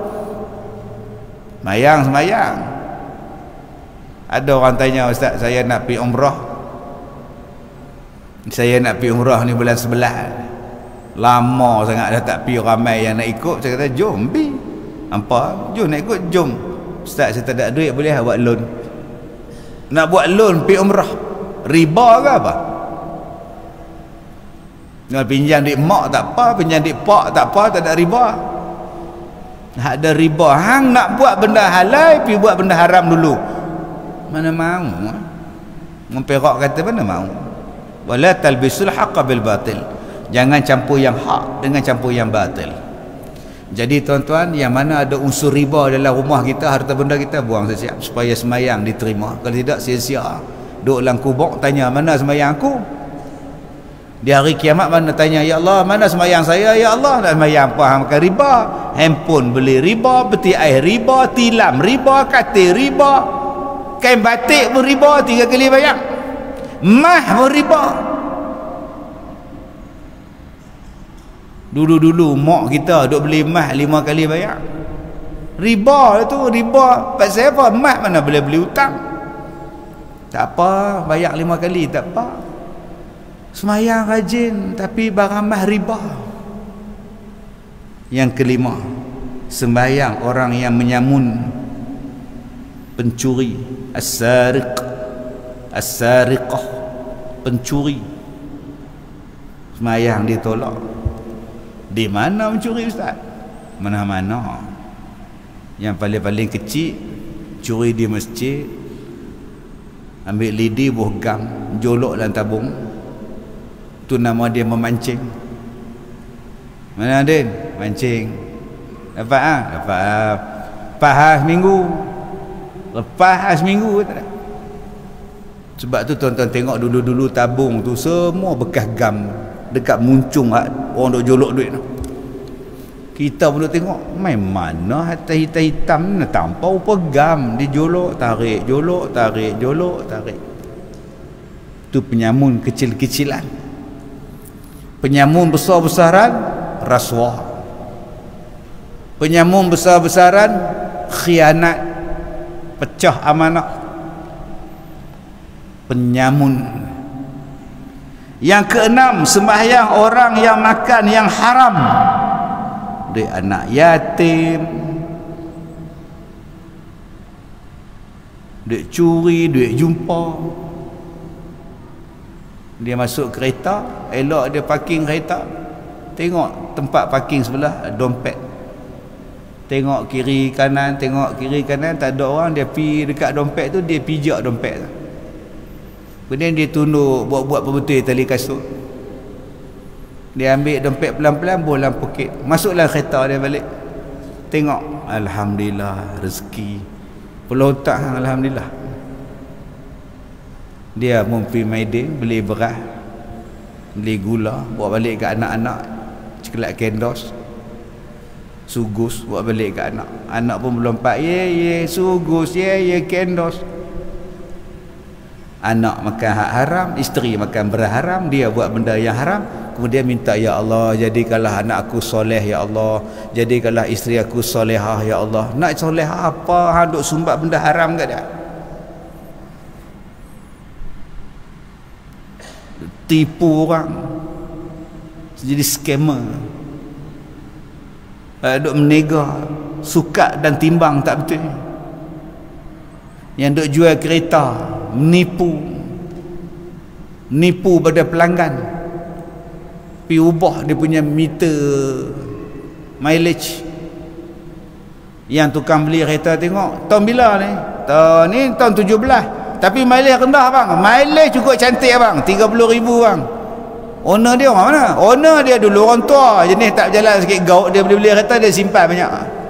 Semayang. Ada orang tanya, "Ustaz, saya nak pergi umrah. Saya nak pergi umrah ni bulan 11. Lama sangat dah tak pergi, ramai yang nak ikut." Saya kata, "Jom pergi." "Apa? Jom nak ikut?" "Jom." "Ustaz, saya tak ada duit, boleh buat loan?" Nak buat loan pergi umrah. Riba ke apa? Nak pinjam duit mak tak apa, pinjam duit pak tak apa, tak ada riba. Tak ada riba. Hang nak buat benda halal, pergi buat benda haram dulu. Mana mau? Memperak kata mana mau. Wala talbisul haqqa bil batil. Jangan campur yang hak dengan campur yang batil. Jadi tuan-tuan, yang mana ada unsur riba dalam rumah kita, harta benda kita, buang siap supaya semayang diterima. Kalau tidak, sia-sia. Duduk dalam kubur tanya, "Mana semayang aku?" Di hari kiamat mana tanya, "Ya Allah, mana semayang saya?" "Ya Allah, nak semayang apa? Hang makan riba. Handphone beli riba, peti air riba, tilam riba, katil riba, kain batik pun riba, 3 kali bayar. Mah pun riba." Dulu mak kita duk beli mah 5 kali bayar. Riba tu, riba. Pasal apa? Mah mana boleh beli hutang. Tak apa, bayar 5 kali tak apa. Semayang rajin tapi barang mah riba. Yang kelima, sembahyang orang yang menyamun, pencuri, as-sariqah, pencuri. Semayang ditolak. Di mana mencuri ustaz? Mana-mana. Yang paling-paling kecil, curi di masjid, ambil lidi buah gam, jolok dalam tabung. Tu nama dia memancing. Mana Din? Mancing. Dapat ah? Dapat. Lepas seminggu. Lepas seminggu tak ada. Sebab tu tuan-tuan tengok dulu-dulu tabung tu semua bekas gam dekat muncung orang duk jolok duit tu. Kita pun duk tengok, main mana harta hitam-hitam ni tanpa rupa gam, dia jolok tarik, jolok tarik, jolok tarik. Tu penyamun kecil-kecilan. penyamun besar-besaran rasuah, penyamun besar-besaran khianat, pecah amanah, penyamun. Yang keenam, sembahyang orang yang makan yang haram, duit anak yatim, duit curi, duit jumpa. Dia masuk kereta, elok dia parking kereta, tengok tempat parking sebelah dompet, tengok kiri kanan, tak ada orang, dia pergi dekat dompet tu, dia pijak dompet tu, kemudian dia tunduk buat-buat berbetul tali kasut, dia ambil dompet pelan-pelan bolam poket, masuklah kereta dia balik, tengok alhamdulillah rezeki pulau otak, alhamdulillah. Dia mumpi maidin, beli beras, beli gula, bawa balik ke anak-anak, coklat kendos, sugus, bawa balik ke anak. Anak pun melompat, ye sugus, ye kendos. Anak makan hak haram, isteri makan beras haram, dia buat benda yang haram, kemudian minta, ya Allah jadikanlah anak aku soleh, ya Allah jadikanlah isteri aku solehah, ya Allah. Nak solehah apa, hang duk sumbat benda haram kat dia, tipu orang, jadi scammer, duk menega sukat dan timbang tak betul, yang duk jual kereta menipu pada pelanggan, pi ubah dia punya meter mileage. Yang tukang beli kereta tengok, tahun bila ni? Tahun ni tahun 17, tapi mileage rendah bang, mileage cukup cantik bang, 30,000 bang. Owner dia orang mana? Owner dia dulu orang tua, jenis tak berjalan sikit gaut, dia beli kereta, dia simpan banyak.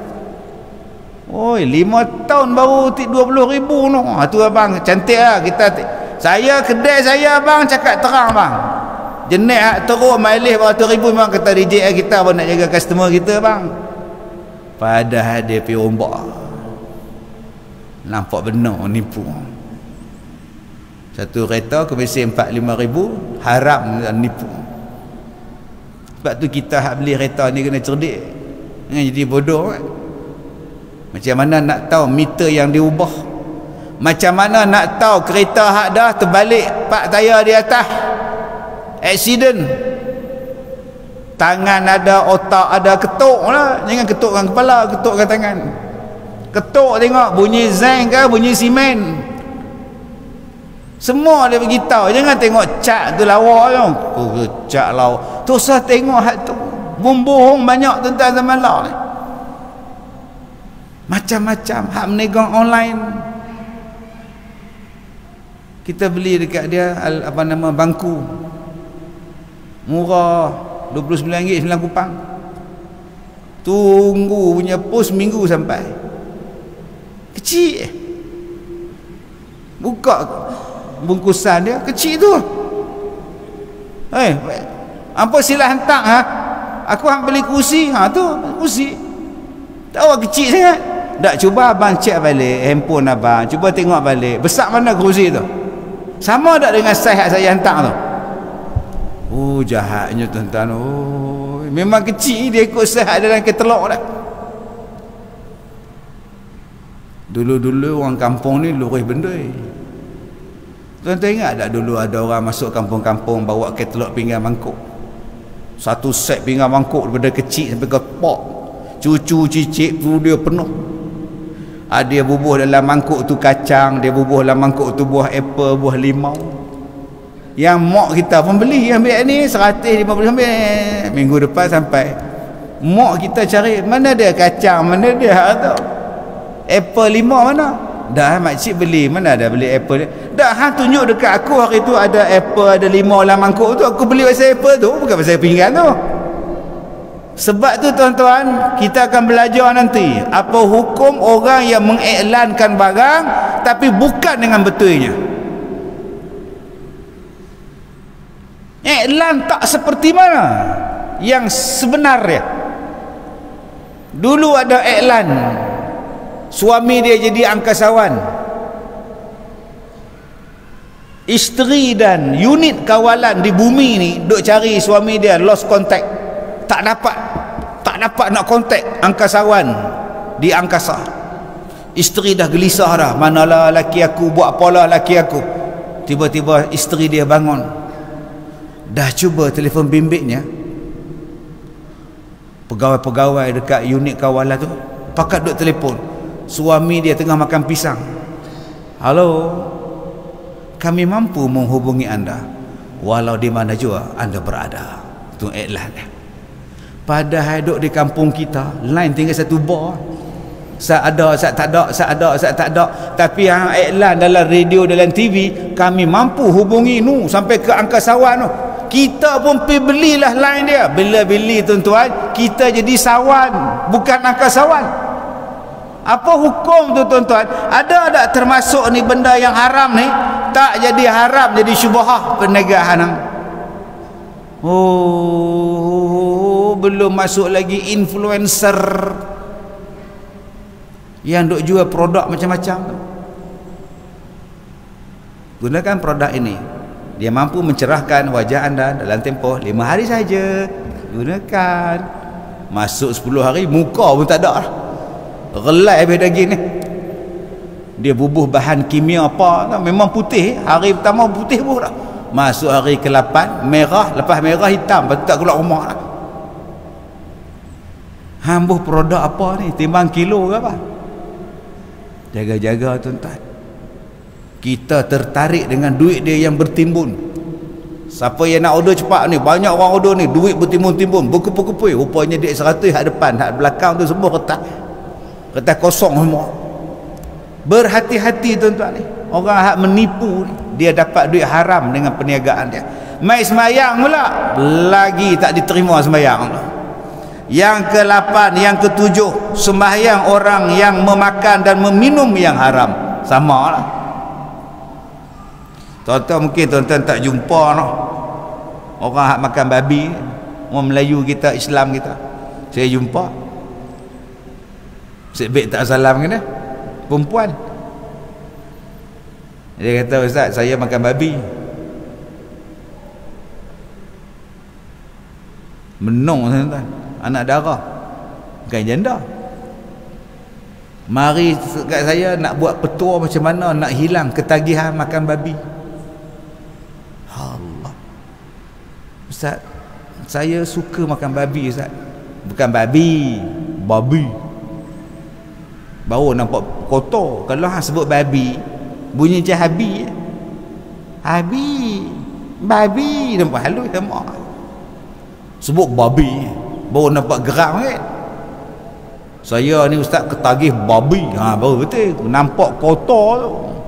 Oi, 5 tahun baru 20,000 no. Tu abang cantik lah. Saya kedai saya bang cakap terang bang, jenis teruk mileage beratus ribu memang kata reject kita pun nak jaga customer kita bang. Padahal dia pergi ombak, nampak benar nipu. Satu kereta komisi 4-5 ribu, haram nipu. Sebab tu kita hak beli kereta ni kena cerdik, jangan jadi bodoh kan? Macam mana nak tahu meter yang diubah? Macam mana nak tahu kereta hak dah terbalik pak tayar di atas, accident, tangan ada, otak ada, ketuk lah. Jangan ketukkan kepala, ketukkan tangan. Ketuk tengok bunyi zeng ke bunyi simen, semua dia beritahu. Jangan tengok cat tu lawa tu, cat lawa tu, usah tengok hak tu. Bohong banyak tentang zaman law ni, macam-macam hak meniaga online. Kita beli dekat dia bangku murah RM29.9. Tunggu punya pos minggu sampai, kecil, buka bungkusan dia kecil tu. Apa sila hantar ha? Aku hang beli kursi, tu kursi tahu kecil sangat. Tak, cuba abang cek balik handphone abang, cuba tengok balik besar mana kerusi tu, sama tak dengan saiz yang saya hantar tu? Oh jahatnya tuan-tuan. Oh memang kecil, dia ikut saiz dalam katalog dah. Dulu-dulu orang kampung ni lurus benda. Tuan-tuan ingat tak dulu ada orang masuk kampung-kampung bawa katalog pinggan mangkuk, satu set pinggan mangkuk daripada kecil sampai ke pok, cucu cicit tu dia penuh. Dia bubuh dalam mangkuk tu kacang, dia bubuh dalam mangkuk tu buah apple, buah limau. Yang mak kita pun beli, ambil ni 150 sampai minggu depan sampai. Mak kita cari mana dia kacang, mana dia tu apple limau mana. Dah makcik beli, mana ada beli apple. Dah hang tunjuk dekat aku hari tu ada apple, ada limau dalam mangkuk tu, aku beli pasal apple tu, bukan pasal pinggan tu. Sebab tu tuan-tuan, kita akan belajar nanti apa hukum orang yang mengiklankan barang tapi bukan dengan betulnya. Iklan tak seperti mana yang sebenarnya. Dulu ada iklan suami dia jadi angkasawan, Isteri dan unit kawalan di bumi ni duk cari suami dia, lost contact, tak dapat nak kontak angkasawan di angkasa. Isteri dah gelisah dah, manalah laki aku, buat apalah laki aku. Tiba-tiba isteri dia bangun, dah cuba telefon bimbitnya, pegawai-pegawai dekat unit kawalan tu pakat duk telefon, suami dia tengah makan pisang. Halo, kami mampu menghubungi anda walau di mana juga anda berada. Itu iklan dia. Padahal duduk di kampung kita, line tinggal satu bar. Saat ada, saat tak ada, saat ada, saat tak ada. Tapi yang iklan dalam radio, dalam TV, kami mampu hubungi nu sampai ke angkasawan tu. Kita pun pergi belilah line dia. Bila beli tuan-tuan, kita jadi sawan, bukan angkasawan. Apa hukum tu tuan-tuan? Ada tak termasuk ni benda yang haram ni? Tak jadi haram, jadi syubhah perniagaan. Oh, belum masuk lagi influencer yang duk jual produk macam-macam. Gunakan produk ini, dia mampu mencerahkan wajah anda dalam tempoh 5 hari saja. Gunakan. Masuk 10 hari muka pun tak ada, relai habis daging ni. Dia bubuh bahan kimia apa, memang putih. Hari pertama putih pun dah. Masuk hari ke-8 merah, lepas merah hitam, lepas tu tak keluar rumah dah. Hambuh produk apa ni, timbang kilo ke apa? Jaga-jaga tuan-tuan. Kita tertarik dengan duit dia yang bertimbun. Siapa yang nak order cepat ni, banyak orang order ni, duit bertimbun-timbun, berkumpul-kumpul. Rupanya duit 100 hak depan, hak belakang tu semua kertas kosong semua. Berhati-hati tuan-tuan ni. Orang hak menipu ni, dia dapat duit haram dengan perniagaan dia. Mai sembahyang pula, lagi tak diterima sembahyang. Yang ke-8, yang ke-7, sembahyang orang yang memakan dan meminum yang haram. Sama lah. Tuan-tuan mungkin tuan-tuan tak jumpa noh, orang hak makan babi, orang Melayu kita, Islam kita. Saya jumpa sebab tak salam kena perempuan. Dia kata, Ustaz, saya makan babi. Menung tuan-tuan, anak darah, bukan janda. Mari kat saya nak buat petua macam mana nak hilang ketagihan makan babi. Allah, Ustaz, saya suka makan babi, Ustaz. Bukan babi, babi. Baru nampak kotor. Kalau hang sebut babi, bunyi macam habi. Habi, babi, nampak halus sama. Sebut babi, baru nampak geram kan. Saya ni Ustaz ketagih babi. Baru betul. Nampak kotor tu.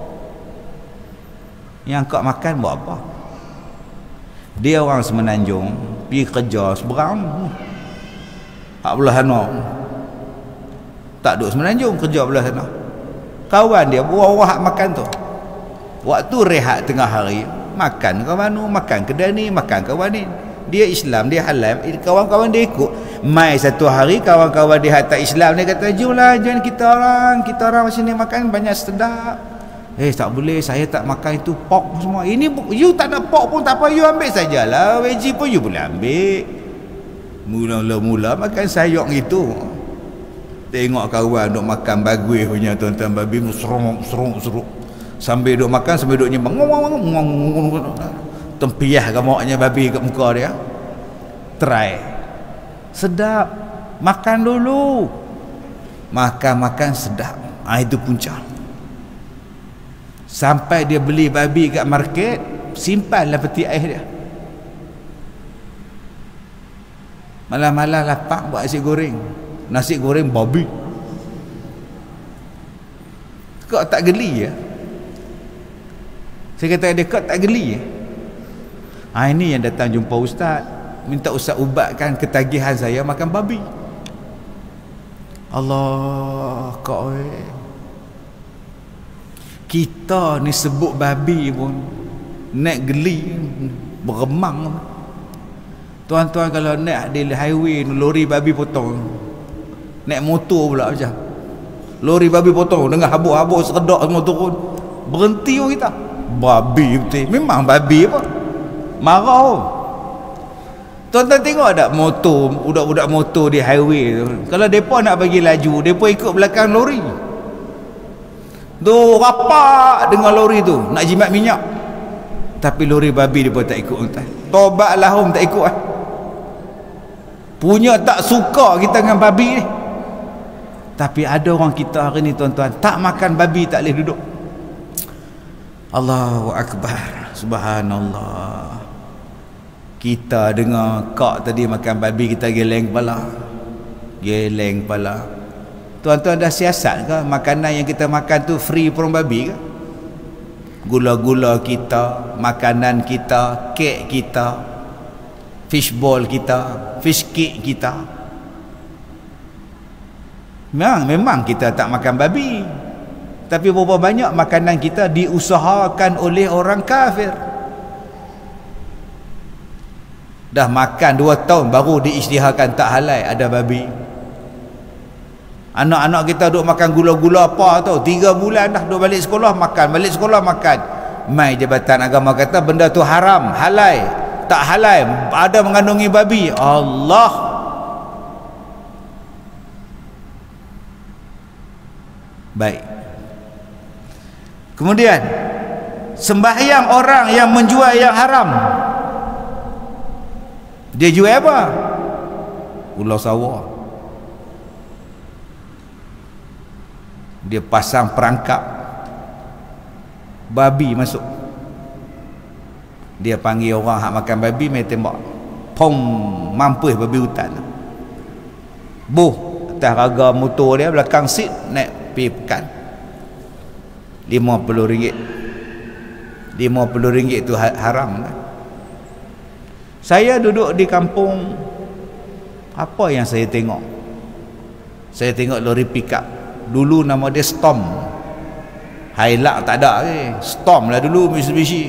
Yang kau makan buat apa? Dia orang Semenanjung, pergi kerja seberang. Hak belah sana. Tak duduk Semenanjung, kerja belah sana. Kawan dia, orang hak makan tu. Waktu rehat tengah hari, makan kawan tu, makan kedai ni, makan kawan ni. Dia Islam, dia halal, kawan-kawan dia ikut. Mai satu hari kawan-kawan dia tak Islam, dia kata, jomlah join kita orang macam ni makan banyak sedap. Tak boleh, saya tak makan itu pork semua. Ini you tak nak pork pun tak apa, you ambil sajalah. Veggie pun you boleh ambil. Mula-mula makan sayur gitu. Tengok kawan duk makan bagus punya tuan-tuan, babi seruk. Sambil duk makan, sambil duk nyembang. Tempiah gamaknya babi kat muka dia. Try. Sedap. Makan dulu. Makan sedap. Itu punca. Sampai dia beli babi kat market, simpanlah peti air dia. Malam-malam lapar buat nasi goreng babi. Kau tak geli ya? Saya kata dia, kau tak geli ya? Ini yang datang jumpa Ustaz, minta Ustaz ubatkan ketagihan saya makan babi. Allah, kau kita ni sebut babi pun naik geli, beremang. Tuan-tuan kalau naik di highway, lori babi potong, naik motor pula macam lori babi potong, dengan habuk-habuk seredak semua turun, berhenti pun kita. babi betul. Memang babi apa? Marah pun. Tuan-tuan tengok tak motor, budak-budak motor di highway tu. Kalau mereka nak bagi laju, mereka ikut belakang lori. Tu rapat dengan lori tu, nak jimat minyak. Tapi lori babi mereka tak ikut. Tobat lahum tak ikut. Punya tak suka kita dengan babi ni. Tapi ada orang kita hari ni tuan-tuan, tak makan babi tak boleh duduk. Allahu Akbar. Subhanallah. Kita dengar kak tadi makan babi, kita geleng kepala. Geleng kepala. Tuan-tuan dah siasat ke makanan yang kita makan tu free from babi ke? Gula-gula kita, makanan kita, kek kita, fishball kita, fish cake kita. Memang kita tak makan babi. Tapi berapa banyak makanan kita diusahakan oleh orang kafir. Dah makan 2 tahun baru diisytiharkan tak halal ada babi. Anak-anak kita duk makan gula-gula apa tau, 3 bulan dah duk balik sekolah makan, balik sekolah makan. Mai Jabatan Agama kata benda tu haram, halal. Tak halal, ada mengandungi babi. Allah. Baik. Kemudian sembahyang orang yang menjual yang haram. Dia jual apa? Ular sawah. Dia pasang perangkap babi masuk. Dia panggil orang hak makan babi, mai tembak. Pom, mampus babi hutan. Buh, atas raga motor dia belakang seat naik pergi pekan. RM50. RM50 tu haram kan? Saya duduk di kampung, apa yang saya tengok? Saya tengok lori pickup. Dulu nama dia Storm. Hilux tak ada ke? Storm lah dulu Mitsubishi.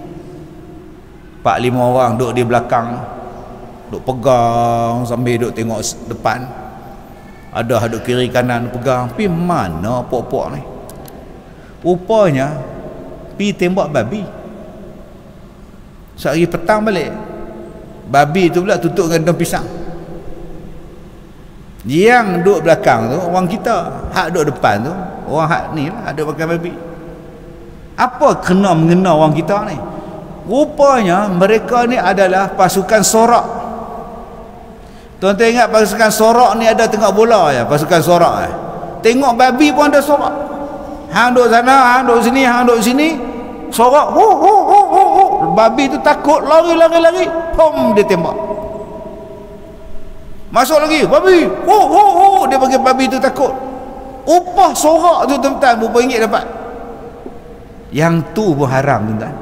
4-5 orang duduk di belakang, duduk pegang sambil duduk tengok depan. Ada duduk kiri kanan pegang. Pi mana pok-pok ni? Rupanya pi tembak babi. Sehari petang balik, babi tu pula tutup dengan daun pisang. Yang duduk belakang tu orang kita, hak duduk depan tu orang hak ni lah, ada makan babi. Apa kena mengena orang kita ni? Rupanya mereka ni adalah pasukan sorak. Tuan-tuan ingat pasukan sorak ni ada tengok bola ya, pasukan sorak ya. Tengok babi pun ada sorak. Hang duduk sana, hang duduk sini, hang duduk sini, sorak hu hu hu hu hu. Babi tu takut, lari, pom, dia tembak. Masuk lagi, babi, hu hu hu. Dia bagi babi tu takut. Upah sorak tu tuan-tuan berapa ringgit dapat? Yang tu pun haram tuan-tuan.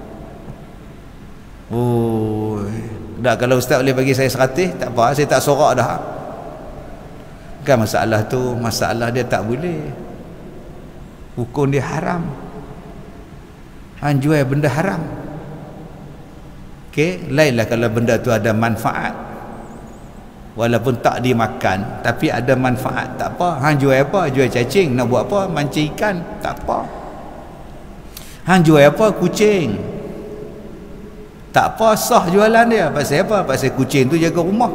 Oh, dah kalau ustaz boleh bagi saya 100, tak apa, saya tak sorak dah. Kan masalah tu, masalah dia tak boleh. Hukum dia haram. Hang jual benda haram. Okey, lainlah kalau benda tu ada manfaat. Walaupun tak dimakan, tapi ada manfaat, tak apa. Hang jual apa? Jual cacing, nak buat apa? Mancing ikan, tak apa. Hang jual apa? Kucing, tak apa, sah jualan dia. Pasal apa? Pasal kucing tu jaga rumah.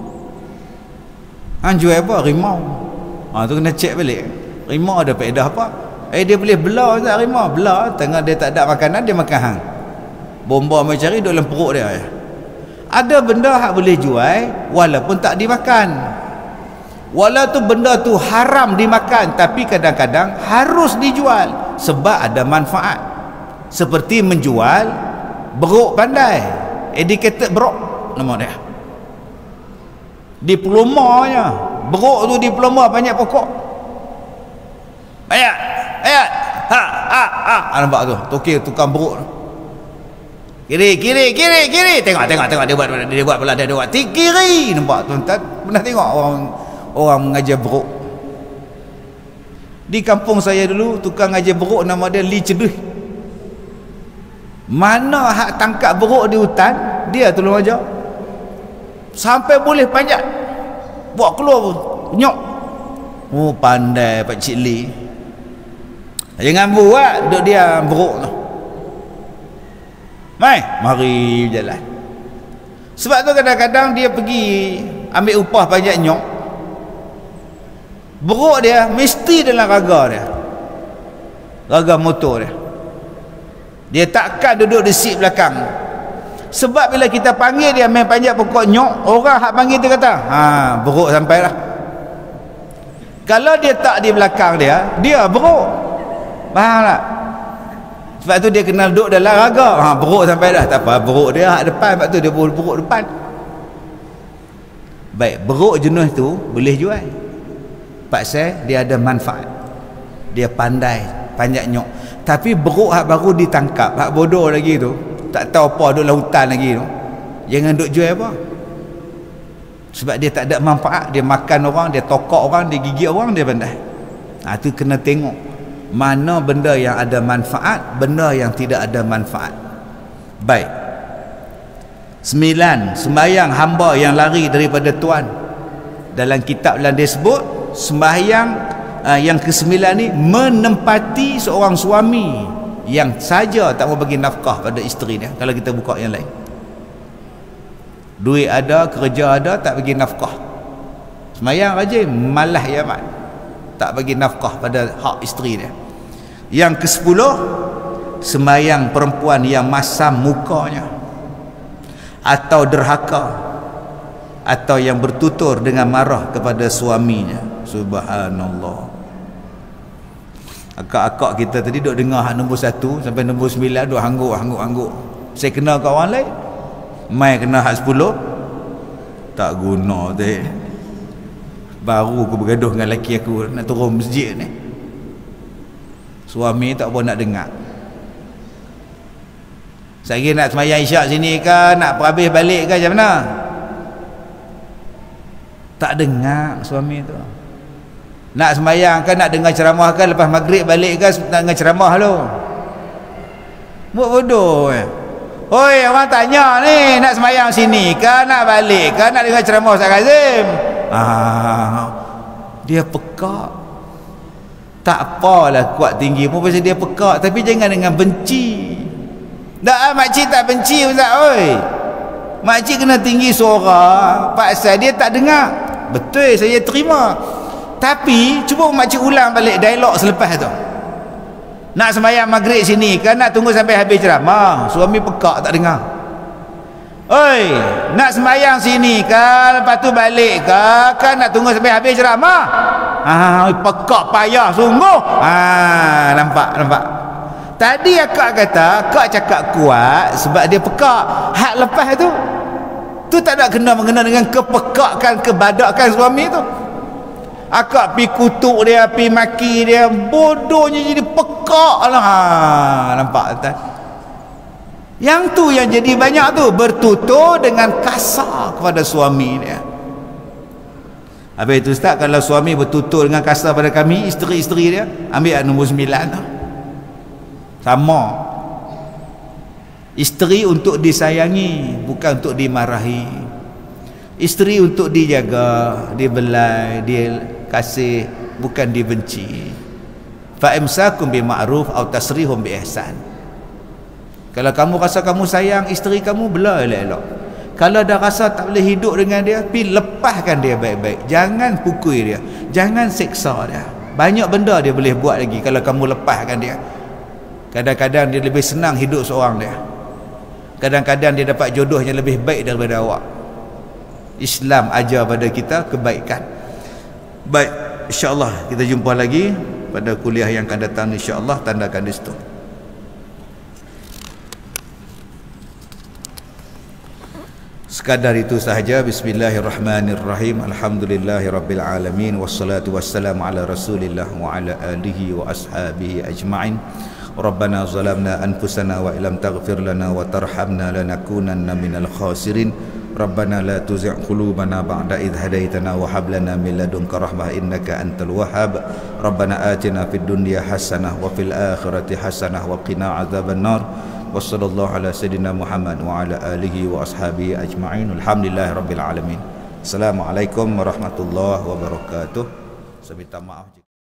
Hang jual apa? Rimau. Tu kena cek balik. Rimau ada faedah apa? Dia boleh belah tak rimau? Belah, tengah dia tak ada makanan, dia makan hang. Bomba mai cari duduk dalam perut dia. Ada benda hak boleh jual walaupun tak dimakan. Walaupun benda tu haram dimakan, tapi kadang-kadang harus dijual sebab ada manfaat. Seperti menjual beruk pandai, educated beruk nama dia. Diplomanya, beruk tu diploma banyak pokok. Ayat. Nampak tu, tokey tukang beruk. Kiri. Tengok dia buat pula dia buat kiri. Nampak tuan-tuan, pernah tengok orang mengajar beruk. Di kampung saya dulu tukang ngajar beruk nama dia Li Ceduh. Mana hak tangkap beruk di hutan, dia tolong ajar. Sampai boleh panjat. Buat keluar nyok. Oh pandai Pak Cik Li. Jangan buat duduk dia beruk tu. mari berjalan. Sebab tu kadang-kadang dia pergi ambil upah pajak nyok, beruk dia mesti dalam raga dia, raga motor dia. Dia takkan duduk di seat belakang. Sebab bila kita panggil dia main panjat pokok nyok, orang hak panggil dia kata, beruk sampai lah. Kalau dia tak di belakang dia beruk. Faham tak? Sebab tu dia kenal duduk dalam raga. Beruk sampai dah. Tak apa, beruk dia hak depan. Sebab tu dia beruk depan. Baik, beruk jenis tu boleh jual. Pasal dia ada manfaat. Dia pandai panjat nyok. Tapi beruk hak baru ditangkap, hak bodoh lagi tu, tak tahu apa duduk dalam hutan lagi tu, jangan duk jual apa. Sebab dia tak ada manfaat. Dia makan orang, dia tokok orang, dia gigit orang, dia pandai. Tu kena tengok mana benda yang ada manfaat, benda yang tidak ada manfaat. Baik. 9. Sembahyang hamba yang lari daripada Tuhan. Dalam kitab lain dia sebut sembahyang yang ke-9 ni menempati seorang suami yang saja tak mau bagi nafkah pada isteri dia. Kalau kita buka yang lain, duit ada, kerja ada, tak bagi nafkah. Sembahyang rajin, malah yaman, tak bagi nafkah pada hak isteri dia. Yang ke-10, sembahyang perempuan yang masam mukanya atau derhaka atau yang bertutur dengan marah kepada suaminya. Subhanallah. Akak-akak kita tadi duk dengar hak nombor 1 sampai nombor 9 duk hangguk. Saya kenal kat orang lain, mai kena hak 10 tak guna tu. Baru aku bergaduh dengan lelaki aku nak turun masjid ni, suami tak apa nak dengar. Sehari nak semayang isyak sini ke, nak perhabis balik ke macam mana, tak dengar suami tu. Nak semayang ke, nak dengar ceramah ke, lepas maghrib balik ke nak dengar ceramah tu. Buat bodoh. Hoi, orang tanya ni, nak semayang sini ke, nak balik ke, nak dengar ceramah Ustaz Kazim? Dia pekak. Tak apalah kuat tinggi pun pasal dia pekak, tapi jangan dengan benci. Dah makcik tak benci Ustaz, oi. Makcik kena tinggi suara pasal dia tak dengar. Betul, saya terima. Tapi cuba makcik ulang balik dialog selepas tu. Nak sembahyang maghrib sini kan, nak tunggu sampai habis ceramah, suami pekak tak dengar. Oi, nak sembahyang sini kan, lepas tu balik kan nak tunggu sampai habis ceramah. Pekak payah sungguh. Nampak. Tadi akak kata akak cakap kuat sebab dia pekak. Hak lepas tu tak ada kena-mengena dengan kepekakan, kebadakan suami tu. Akak pi kutuk dia, pi maki dia, bodohnya jadi pekak lah. Nampak tak? Yang tu yang jadi banyak tu, bertutur dengan kasar kepada suami dia. Habis itu Ustaz, kalau suami bertutur dengan kasar pada kami, isteri-isteri dia, ambil nombor 9 tu. Sama. Isteri untuk disayangi, bukan untuk dimarahi. Isteri untuk dijaga, dibelai, dia kasih, bukan dibenci. Fa imsakum bi ma'ruf aw tasrihum bi ihsan. Kalau kamu rasa kamu sayang isteri kamu, bela elok-elok. Kalau dah rasa tak boleh hidup dengan dia, pi lepaskan dia baik-baik. Jangan pukul dia, jangan seksa dia. Banyak benda dia boleh buat lagi kalau kamu lepaskan dia. Kadang-kadang dia lebih senang hidup seorang dia. Kadang-kadang dia dapat jodoh yang lebih baik daripada awak. Islam ajar pada kita kebaikan. Baik, insya-Allah kita jumpa lagi pada kuliah yang akan datang, insya-Allah. Tandakan di situ. Sekadar itu sahaja. Bismillahirrahmanirrahim. Alhamdulillahirabbil alamin, wassalatu wassalamu ala Rasulillah wa ala alihi wa ashabihi ajma'in. Rabbana zalamna anfusana wa illam taghfir lana wa tarhamna lanakunanna minal khasirin. Rabbana la tuzigh qulubana ba'da idh hadaitana wa hab lana min ladunka rahmah innaka antal wahhab. Rabbana atina fid dunya hasanah wa fil akhirati hasanah wa qina adzabannar. Wassallallahu ala sayyidina Muhammad wa ala alihi wa ashabihi ajma'in. Alhamdulillahirabbil alamin. Assalamualaikum warahmatullahi wabarakatuh. Saya minta maaf.